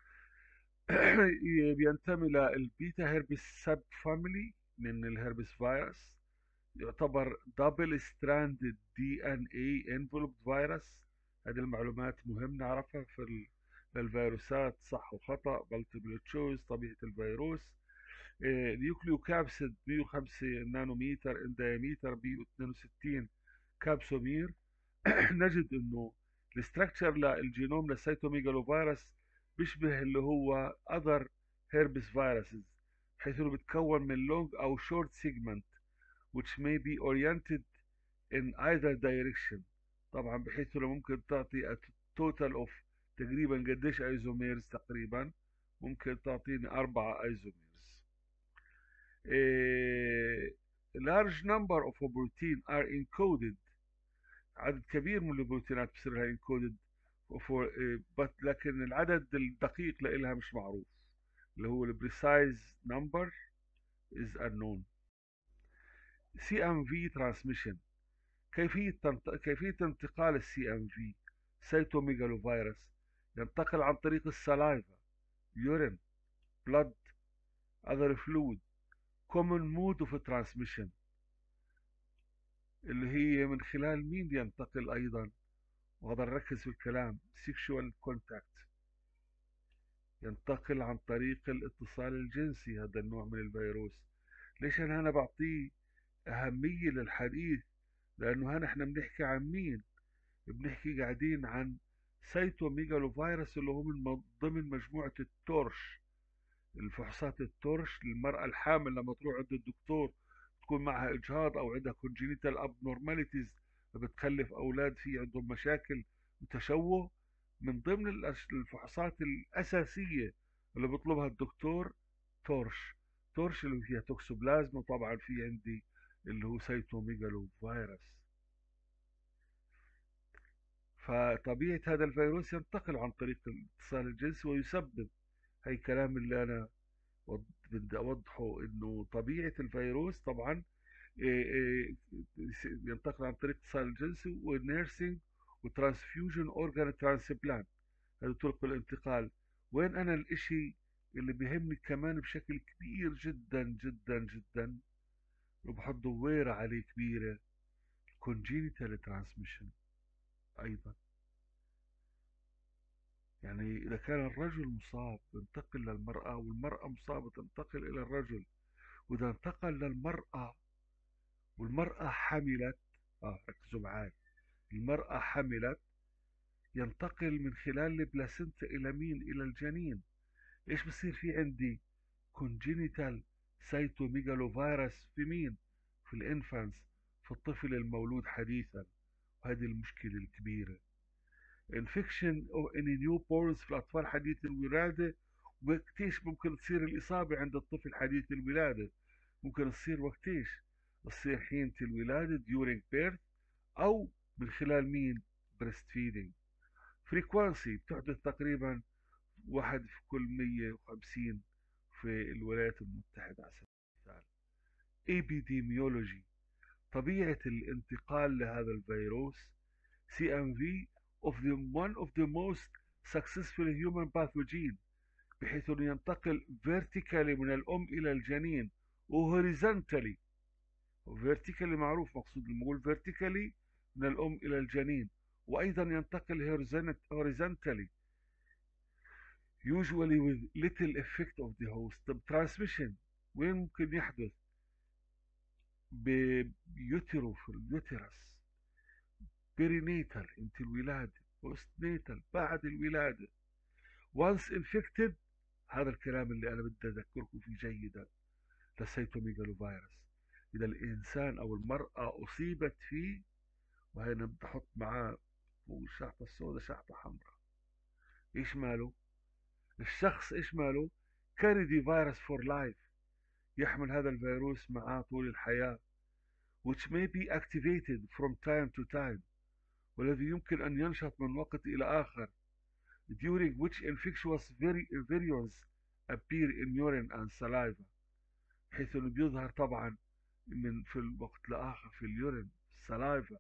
بينتمي للبيتا هيربس سب فاميلي من الهربس فيروس. يعتبر دبل ستراندد دي ان اي انفلوبد فيروس. هذه المعلومات مهم نعرفها في ال- الفيروسات، صح وخطأ، مالتيبل تشويس، طبيعة الفيروس. نيوكليو كابسيد مية وخمسة نانومتر ان دايمتر، مية واثنين وستين كابسومير. نجد انه الاستراكشر للجينوم للسيتوميجالو فيروس بيشبه اللي هو other herpes viruses، بحيث انه بتكون من long او short segment which may be oriented in either direction. طبعا بحيث انه ممكن تعطي a total of تقريبا قديش ايزوميرز؟ تقريبا ممكن تعطيني اربعة ايزوميرز. إيه large number of protein are encoded، عدد كبير من البروتينات بصير لها encoded for إيه but لكن العدد الدقيق لها مش معروف، اللي هو ال precise number is unknown. سي ام في transmission، كيفية تنت... كيفية انتقال السي ام في سيتوميجالو فيروس، ينتقل عن طريق السلايفا، يورين، بلد، other fluid. common mode of transmission اللي هي من خلال مين ينتقل أيضا؟ وهذا نركز في الكلام، sexual contact، ينتقل عن طريق الاتصال الجنسي هذا النوع من الفيروس. ليش أنا هنا بعطيه أهمية للحديث؟ لأنه هنا احنا بنحكي عن مين؟ بنحكي قاعدين عن سيتوميجالو فيروس اللي هو من ضمن مجموعة التورش، الفحوصات التورش للمرأة الحامل لما تروح عند الدكتور تكون معها إجهاض أو عندها congenital abnormalities، فبتخلف أولاد في عندهم مشاكل وتشوه. من ضمن الأش- الفحوصات الأساسية اللي بيطلبها الدكتور تورش، تورش اللي فيها توكسوبلازما، طبعا في عندي اللي هو سيتوميجالو فيروس. فطبيعة هذا الفيروس ينتقل عن طريق الاتصال الجنسي ويسبب، هي الكلام اللي أنا وض- بدي أوضحه، إنه طبيعة الفيروس طبعا إيه إيه ينتقل عن طريق الاتصال الجنسي والنيرسينج وترانسفيوجن أورجان ترانسبلانت، هذه طرق الانتقال. وين أنا الإشي اللي بيهمني كمان بشكل كبير جدا جدا جدا وبحط دويرة عليه كبيرة، congenital transmission أيضا. يعني إذا كان الرجل مصاب ينتقل للمرأة، والمرأة مصابة تنتقل إلى الرجل، وإذا انتقل للمرأة والمرأة حملت، آه ركزوا معاي، المرأة حملت ينتقل من خلال البلاسنتا إلى مين؟ إلى الجنين. إيش بصير في عندي؟ congenital cytomegalovirus في مين؟ في الانفانس، في الطفل المولود حديثا. وهذه المشكلة الكبيرة. انفكشن ان نيو بورنز في الاطفال حديث الولاده، وقتيش ممكن تصير الاصابه عند الطفل حديث الولاده؟ ممكن تصير وقتيش؟ تصير حين الولاده during birth، او من خلال مين؟ breast feeding. فريكوانسي بتحدث تقريبا واحد في كل مية وخمسين في الولايات المتحدة على سبيل المثال. epidemiology، طبيعة الانتقال لهذا الفيروس سي ام في of the one of the most successful human pathogen، بحيث انه ينتقل vertically من الام الى الجنين و horizontally. vertically معروف مقصود لما اقول vertically من الام الى الجنين، وايضا ينتقل horizontally usually with little effect of the host. طب transmission وين ممكن يحدث؟ بيوترو في اليوترس، بيرينيتال انت الولادة، بوست نيتال بعد الولادة. once infected، هذا الكلام اللي انا بدي اذكركم فيه جيدا للسيتوميجالو فيروس، اذا الانسان او المرأة اصيبت فيه، وهنا بدي احط معاه فوق الشحطة السوداء شحطة حمراء، ايش ماله؟ الشخص ايش ماله؟ carry the virus for life، يحمل هذا الفيروس معاه طول الحياة، which may be activated from time to time، والذي يمكن أن ينشط من وقت إلى آخر، during which infectious virions appear in urine and saliva، بحيث أنه بيظهر طبعا من في الوقت الآخر في اليورين saliva.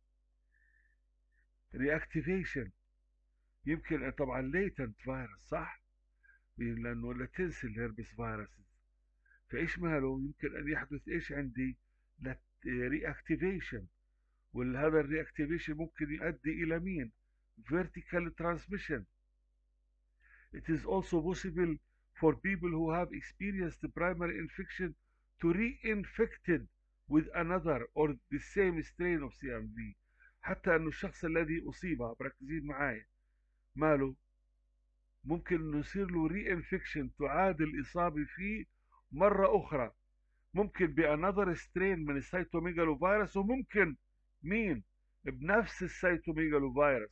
reactivation، يمكن طبعا latent virus صح؟ لأنه لا تنسى الهربس فيروس، فإيش ماله؟ يمكن أن يحدث إيش عندي؟ reactivation، وهذا الرياكتيفيشن ممكن يؤدي إلى مين؟ vertical transmission. It is also possible for people who have experienced primary infection to re-infected with another or the same strain of سي إم في. حتى انه الشخص الذي اصيب، مركزين معايا، ماله ممكن انه يصير له ري انفكشن، تعاد الاصابه فيه مره اخرى، ممكن بانذر سترين من السيتوميجالو فيروس، وممكن مين بنفس السيتوميجالو فيروس.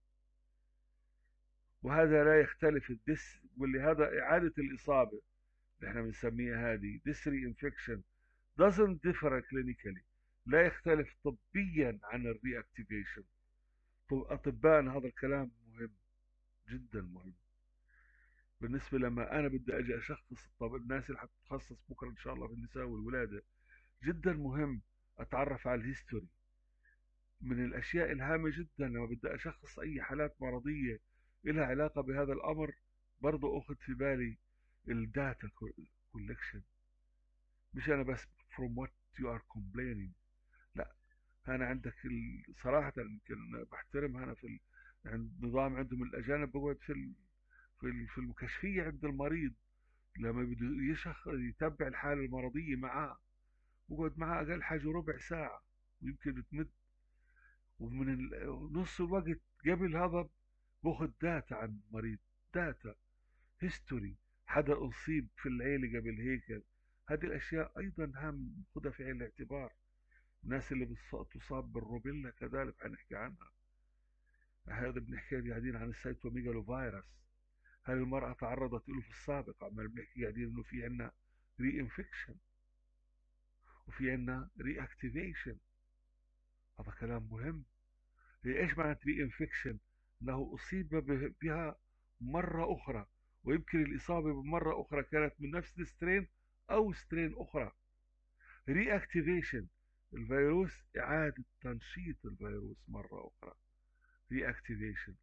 وهذا لا يختلف الدس، واللي هذا اعاده الاصابه اللي احنا بنسميها هذه this reinfection doesn't differ clinically، لا يختلف طبيا عن الري اكتيفيشن. اطبائنا هذا الكلام مهم، جدا مهم. بالنسبه لما انا بدي اجي اشخص، طب الناس اللي حتتخصص بكره ان شاء الله في النساء والولاده، جدا مهم اتعرف على الهيستوري. من الاشياء الهامه جدا لما بدي اشخص اي حالات مرضيه لها علاقه بهذا الامر، برضه اخذ في بالي الداتا كولكشن. مش انا بس from what you are complaining، لا، انا عندك صراحه يمكن بحترم انا في ال... عند نظام عندهم الاجانب، بقعد في ال... في ال- في المكشفيه عند المريض لما بده يشخ يتبع الحاله المرضيه معاه، بقعد معاه اقل حاجه ربع ساعه ويمكن بتمد. ومن ال- نص الوقت قبل هذا باخذ داتا عن المريض، داتا هيستوري، حدا اصيب في العيله قبل هيك. هذه الاشياء ايضا هام خدها في عين الاعتبار. الناس اللي بتص- تصاب بالروبيلا كذلك حنحكي عنها. هذا بنحكي قاعدين عن السيتوميجالو فيروس، هل المرأة تعرضت له في السابق؟ عمال بنحكي قاعدين انه في عنا ري انفكشن وفي عنا ري اكتيفيشن. هذا كلام مهم. هي ايش معنى ري انفكشن؟ انه اصيب به- بها مرة اخرى، ويمكن الاصابة بمرة اخرى كانت من نفس السترين او سترين اخرى. ري اكتيفيشن الفيروس، اعادة تنشيط الفيروس مرة اخرى. ري اكتيفيشن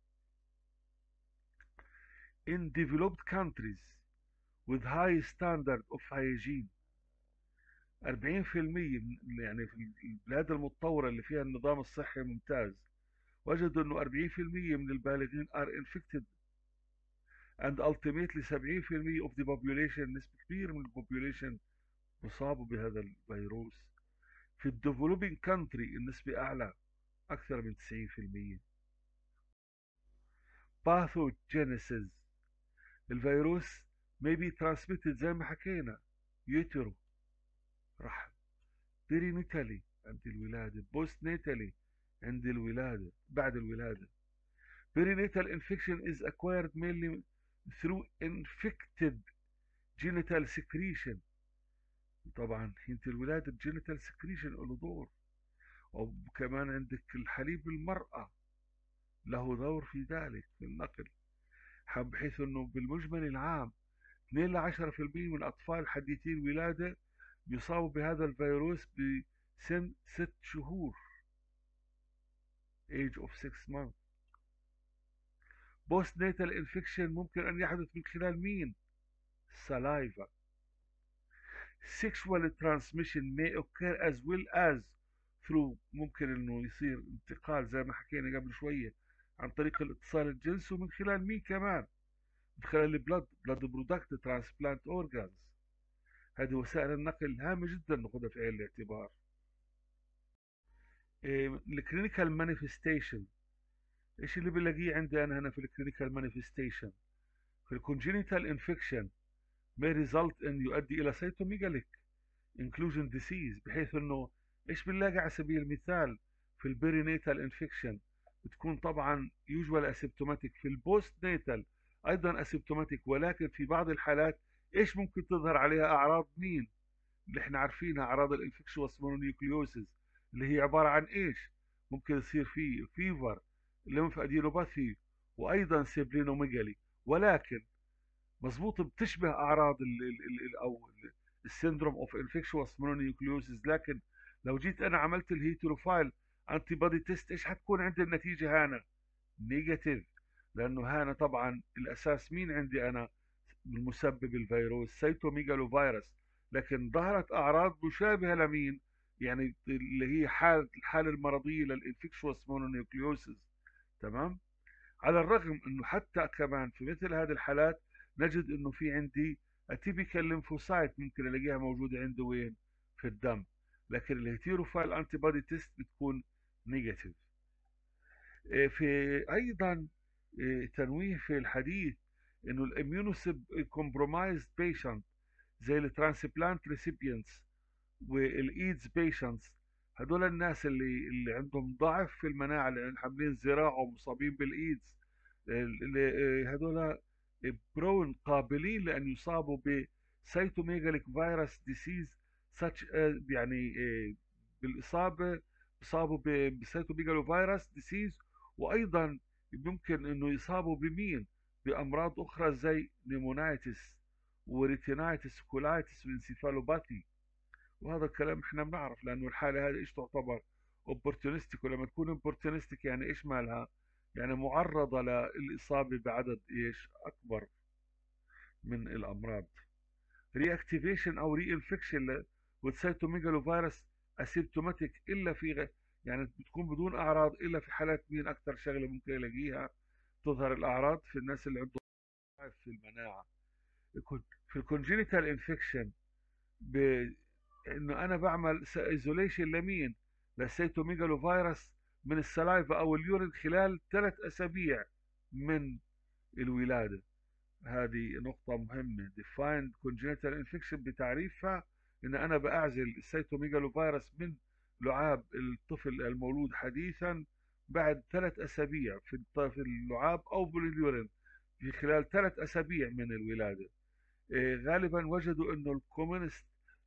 in developed countries with high standard of hygiene. أربعين في المية من يعني في البلاد المتطورة اللي فيها النظام الصحي ممتاز، وجدوا انه أربعين في المية من البالغين are infected and ultimately سبعين في المية of the population، نسبة كبيرة من البوبوليشن مصابوا بهذا الفيروس. في الديفلوبينج كانتري النسبة أعلى، أكثر من تسعين في المية. باثوجينيسيس الفيروس may be transmitted زي ما حكينا يوترو، رحم، برينيتالي عند الولادة، بوست نيتالي عند الولادة، بعد الولادة. Perinatal infection is acquired mainly through infected genital secretion. طبعا حين الولادة الجينيتال سكريشن له دور، وكمان عندك الحليب المرأة له دور في ذلك في النقل، بحيث انه بالمجمل العام اثنين ل عشرة في المية من الاطفال حديثي الولادة يصابوا بهذا الفيروس بسن ست شهور age of six months. بوست ناتال انفكشن ممكن ان يحدث من خلال مين؟ saliva. sexual transmission may occur as well as through، ممكن انه يصير انتقال زي ما حكينا قبل شوية عن طريق الاتصال الجنسي، ومن خلال مين كمان؟ من خلال البلد بلاد برودكت ترانسبلانت اورجانز. هذه وسائل النقل هامة جدا ناخذها في عين الاعتبار. الكلينيكال مانيفستيشن، ايش اللي بلاقيه عندي انا هنا في الكلينيكال مانيفستيشن؟ في الكونجينيتال انفكشن may result in يؤدي الى سيتوميجاليك inclusion disease، بحيث انه ايش بنلاقي على سبيل المثال في البيرينيتال انفكشن بتكون طبعا يوجوال اسيبتوماتيك، في البوست نيتال ايضا اسيبتوماتيك، ولكن في بعض الحالات ايش ممكن تظهر عليها اعراض مين اللي احنا عارفينها؟ اعراض الانفكشوس مونونيوكليوسيس، اللي هي عباره عن ايش؟ ممكن يصير فيه فيفر، ليمف ادينوباثي، وايضا سيبلينوميجالي. ولكن مظبوط بتشبه اعراض ال ال ال او السندروم اوف انفكشوس مونونيوكليوسيس، لكن لو جيت انا عملت الهيتروفايل انتي بودي تيست، ايش حتكون عندي النتيجه هنا؟ نيجاتيف. لانه هنا طبعا الاساس مين عندي انا؟ المسبب الفيروس سيتوميجالو فيروس، لكن ظهرت اعراض مشابهه لمين؟ يعني اللي هي حاله الحاله المرضيه للانفكشوس مونونيوكليوسيس. تمام. على الرغم انه حتى كمان في مثل هذه الحالات نجد انه في عندي اتيبيكال ليمفوسايت ممكن الاقيها موجوده عنده وين؟ في الدم. لكن الهيتيروفايل انتي بودي تيست بتكون نيجاتيف. في ايضا آه، تنويه في الحديث انه الاميونوسيب كومبرومايزد بيشنت زي الترانسبلانت ريسيبيانتس والايدز بيشنتس، هدول الناس اللي اللي عندهم ضعف في المناعه، اللي حاملين زراعه ومصابين بالايدز، اللي هدول برون قابلين لان يصابوا بسيتوميجاليك فيروس ديسيز، such as يعني آه، بالاصابه بيصابوا بسيتوميجالو فيروس ديسيز. وايضا ممكن انه يصابوا بمين؟ بامراض اخرى زي نيمونايتس وريتينايتس كولايتس وانسيفالوباثي. وهذا الكلام احنا بنعرف لانه الحاله هذه ايش تعتبر؟ اوبورتونستيك. ولما تكون اوبورتونستيك يعني ايش مالها؟ يعني معرضه للاصابه بعدد ايش اكبر من الامراض. ري اكتيفيشن او ري انفكشن والسيتوميجالو فيروس اسيمتوماتيك الا في غ... يعني بتكون بدون اعراض الا في حالات مين؟ اكثر شغله ممكن يلاقيها تظهر الاعراض في الناس اللي عندهم ضعف في المناعه. يكون في الكونجينيتال انفكشن ب... انه انا بعمل ايزوليشن لمين؟ للسيتوميجالو فيروس من السلايفا او اليورين خلال ثلاث اسابيع من الولاده. هذه نقطة مهمة. defined congenital infection بتعريفها ان انا باعزل السيتوميجالو فيروس من لعاب الطفل المولود حديثا بعد ثلاث اسابيع في الط- في اللعاب او باليورين في خلال ثلاث اسابيع من الولادة. إيه، غالبا وجدوا انه الكومونست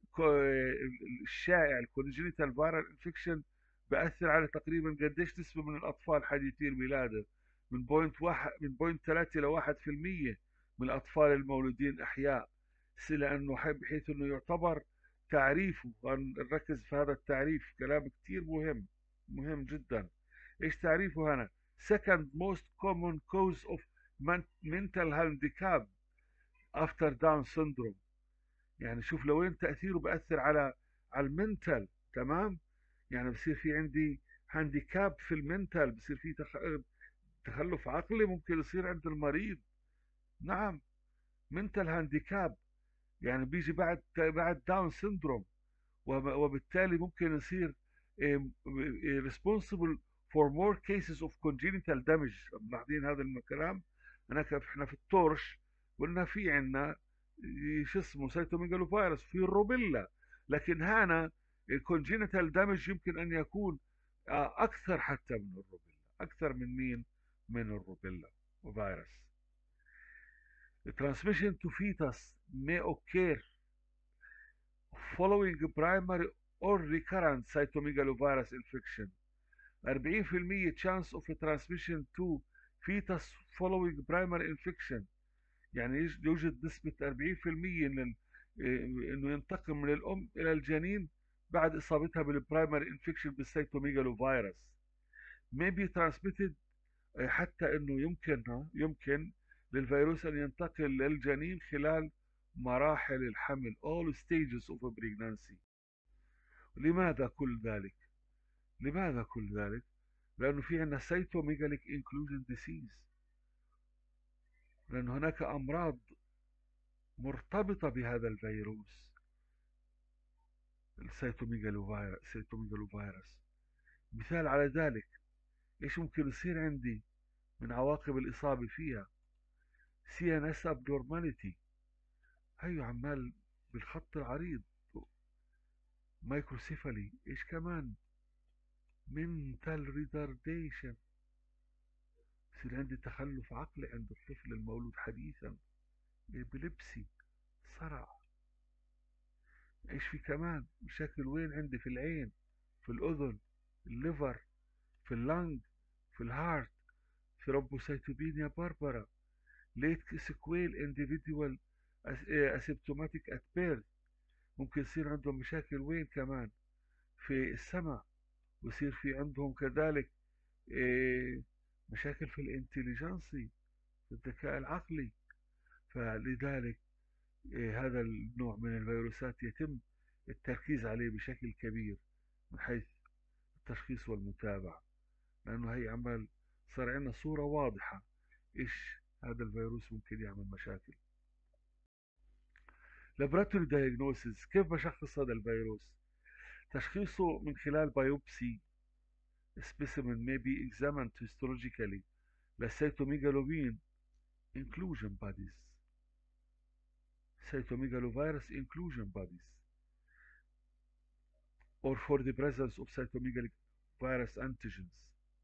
الشائع الكونجنتال فيرال انفكشن بأثر على تقريبا قديش نسبة من الأطفال حديثي الولادة؟ من بوينت واحد من بوينت ثلاثة لواحد في المية من الأطفال المولودين أحياء. لأنه بحيث أنه يعتبر تعريفه، نركز في هذا التعريف، كلام كتير مهم، مهم جدا. إيش تعريفه هنا؟ second most common cause of mental handicap after Down syndrome. يعني شوف لوين تأثيره بأثر على على المنتال. تمام. يعني بصير في عندي هانديكاب في المنتال، بصير في تخ... تخلف عقلي ممكن يصير عند المريض. نعم، منتال هانديكاب يعني بيجي بعد بعد داون سيندروم. وب- وبالتالي ممكن يصير إيه، إيه، responsible for more cases of congenital damage. ملاحظين هذا الكلام؟ انا كيف احنا في التورش قلنا في عندنا شو اسمه سيتوميجالو فيروس في الروبيلا، لكن هنا الكونجينيتال دامج يمكن ان يكون آه، اكثر حتى من الروبيلا، اكثر من مين؟ من الروبيلا فيروس. The transmission to fetus may occur following primary or recurrent cytomegalovirus infection. أربعين في المية chance of transmission to fetus following primary infection. يعني يوجد نسبة أربعين في المية إن ال- إيه، إنه ينتقل من الأم إلى الجنين بعد إصابتها بالبرايمري انفكشن بالسيتوميجالو فيروس. may be transmitted إيه، حتى إنه يمكن ها، يمكن للفيروس أن ينتقل للجنين خلال مراحل الحمل all stages of a pregnancy. لماذا كل ذلك؟ لماذا كل ذلك؟ لأنه في عندنا سيتوميجاليك انكلوجن ديسيز، لأن هناك أمراض مرتبطة بهذا الفيروس السيتوميجالو فيروس السيتوميجالو فيروس. مثال على ذلك ايش ممكن يصير عندي من عواقب الإصابة فيها؟ سي ان اس abnormality، هي عمال بالخط العريض. مايكروسيفالي، ايش كمان؟ mental retardation، يصير عندي تخلف عقلي عند الطفل المولود حديثا. ابيليبسي، صرع. ايش في كمان مشاكل؟ وين عندي؟ في العين، في الأذن، الليفر، في اللنج، في الهارت، ثرومبوسيتوبينيا باربرا، ليت سكويل انديفيدوال اسيمتوماتيك ات بيرث. ممكن يصير عندهم مشاكل وين كمان؟ في السمع، ويصير في عندهم كذلك إيه، مشاكل في الانتليجنسي، في الذكاء العقلي. فلذلك إيه، هذا النوع من الفيروسات يتم التركيز عليه بشكل كبير من حيث التشخيص والمتابعة، لأنه هي عمال صار عندنا صورة واضحة إيش هذا الفيروس ممكن يعمل مشاكل. laboratory diagnosis، كيف بشخص هذا الفيروس؟ تشخيصه من خلال بايوبسي. specimen may be examined histologically للسيتوميجالوبين inclusion bodies. cytomegalovirus inclusion bodies or for the presence of cytomegalovirus antigens.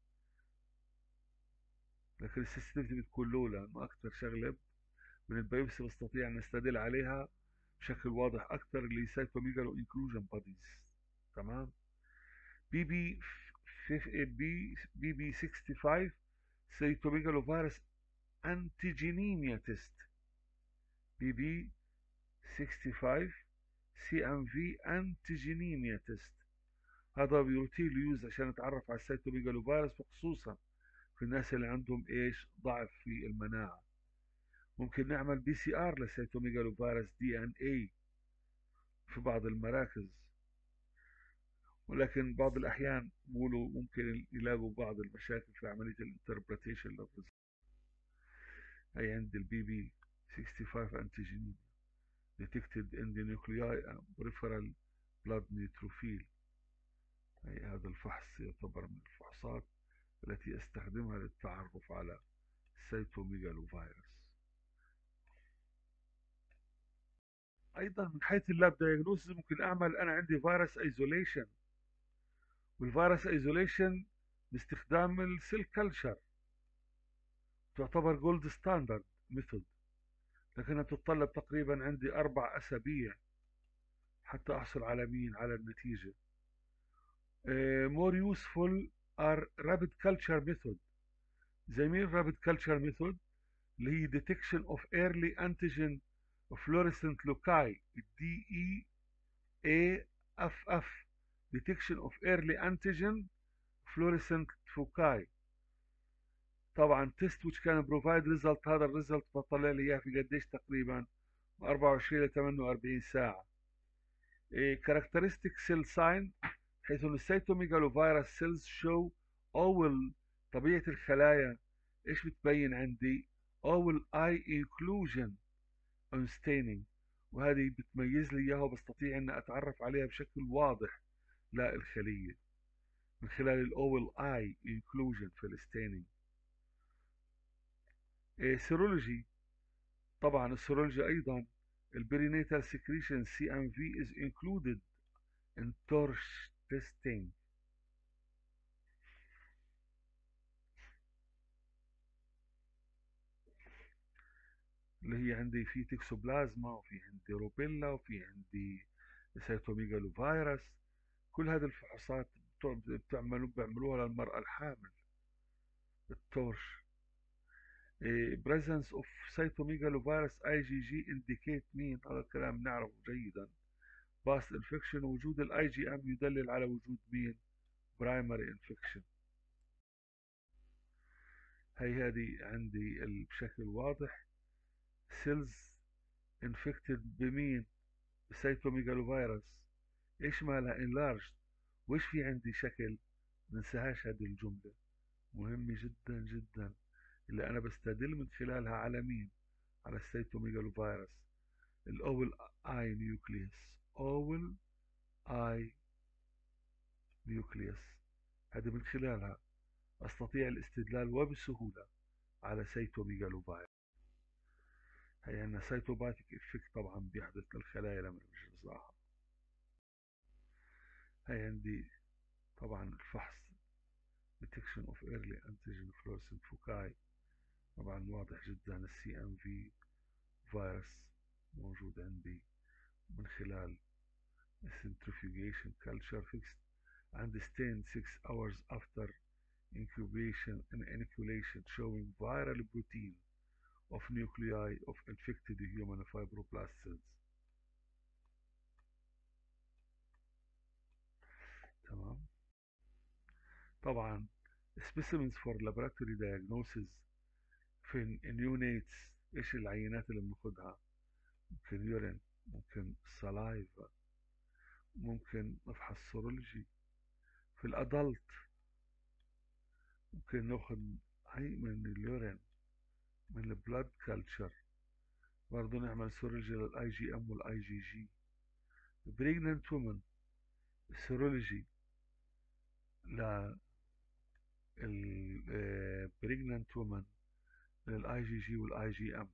لكن السنسيتيفيتي بتكون لو، لانه اكثر شغله من البيوبسي بستطيع ان استدل عليها بشكل واضح اكثر اللي سايتوميجالو انكلوجن بوديز. تمام. بي بي بي بي بي خمسة وستين سيتوميجالو فيروس انتيجينيميا تيست. بي بي خمسة وستين سي ام في انتيجينيميا تيست. هذا بروتين يوز عشان نتعرف على السيتوميجالو فيروس، وخصوصا في الناس اللي عندهم ايش ضعف في المناعه. ممكن نعمل بي سي ار للسيتوميجالو فيروس دي ان اي في بعض المراكز، ولكن بعض الاحيان بقولوا ممكن يلاقوا بعض المشاكل في عمليه الانتربريتيشن للريزلت. هي عند البي بي خمسة وستين انتيجين detected in the nuclei and peripheral blood neutrophil. أي هذا الفحص يعتبر من الفحوصات التي استخدمها للتعرف على السيتوميجالو فيروس. ايضا من حيث اللاب دايجنوستس ممكن اعمل انا عندي فيروس ايزوليشن، والفيروس ايزوليشن باستخدام السيل كلتشر تعتبر جولد ستاندرد ميثود، لكنها بتتطلب تقريبا عندي اربع اسابيع حتى احصل على مين على النتيجه. مور يوسفول ار رابيد كلتشر ميثود. زي مين رابيد كلتشر ميثود؟ اللي هي ديتكشن اوف ايرلي انتيجين فلوريسنت لوكاي، الدي اي اي اف اف، detection of early antigen fluorescent foci. طبعا تيست which can provide result. هذا الريزلت بطلع لي اياه في قديش تقريبا أربعة وعشرين ل ثمانية وأربعين ساعه. إيه characteristic cell sign، حيث ان السيتوميجالو فيروس سيلز شو اول طبيعه الخلايا ايش بتبين عندي؟ اول اي inclusion on staining، وهذه بتميز لي اياها وبستطيع ان اتعرف عليها بشكل واضح للخليه من خلال الاول اي انكلوجن في الستيننج. سيرولوجي، طبعا السيرولوجي ايضا البرينيتال سكريشن سي ام في is included in تورش testing. اللي هي عندي في تكسوبلازما، وفي عندي روبيلا، وفي عندي سيتوميجالو فيروس. كل هذه الفحوصات بتعملوا بيعملوها للمرأة الحامل. التورش presence of cytomegalovirus اي جي جي indicate مين؟ هذا الكلام نعرفه جيدا. باست انفكشن، وجود الاي جي ام يدلل على وجود مين؟ برايمري انفكشن. هي هذه عندي بشكل واضح سيلز انفكتد بمين؟ بسيتوميجالوفيروس. ايش مالها؟ انلارجد. وايش في عندي شكل؟ منساهاش هذه الجملة مهمة جدا جدا، اللي انا بستدل من خلالها على مين؟ على السيتوميجالوفيروس. الاول اي نيوكليوس، اول اي نيوكليوس، هذه من خلالها استطيع الاستدلال وبسهولة على سيتوميجالوفيروس. هي ان سيتوباتيك افكت طبعا بيحدث للخلايا لما نجزاها. هي عندي طبعا الفحص detection of early antigen fluorescent foci، طبعا واضح جدا السي ام في فيروس موجود عندي من خلال centrifugation culture fixed and stained six hours after incubation and inoculation showing viral protein of nuclei of infected human fibroblast cells. تمام. طبعا specimens for laboratory diagnosis في neonates. ايش العينات اللي بناخدها؟ ممكن يورين، ممكن سلايفا، ممكن نفحص سيرولوجي. في الادلت ممكن ناخد عين من اليورين، من البلاد كلتشر، برضه نعمل سيرولوجي للاي جي ام والاي جي جي. بريجننت وومن، سيرولوجي للبريجننت وومن للاي جي جي والاي جي ام.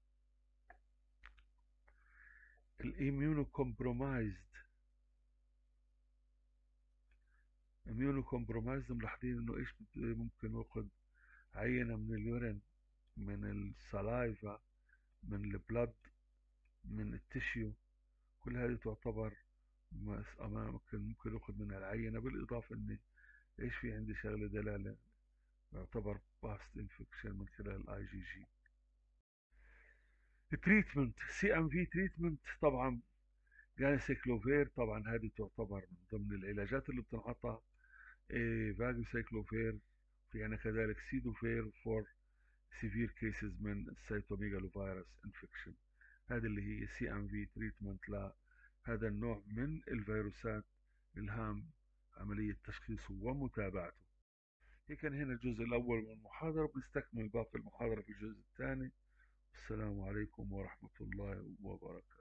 الاميونو كومبرومايزد، اميونو كومبرومايزد ملاحظين انه ايش ممكن ناخد عينة من اليورين، من السلايفا، من البلد، من التشيو، كل هذه تعتبر مس- أمام- ممكن ممكن ناخد منها العينة، بالإضافة إن إيش في عندي شغلة دلالة يعتبر باست انفكشن من خلال الاي جي جي. التريتمنت سي ام في تريتمنت طبعا جانسيكلوفير، طبعا هذه تعتبر من ضمن العلاجات اللي بتنعطى. إيه فاجوسيكلوفير، في عنا كذلك سيدوفير فور سيفير كيسز من السيتوميجالوفيروس انفكشن. هذه اللي هي سي ام في تريتمنت لهذا النوع من الفيروسات الهام عملية تشخيصه ومتابعته. هيك كان هنا الجزء الأول من المحاضرة، بنستكمل باقي المحاضرة في الجزء الثاني. السلام عليكم ورحمة الله وبركاته.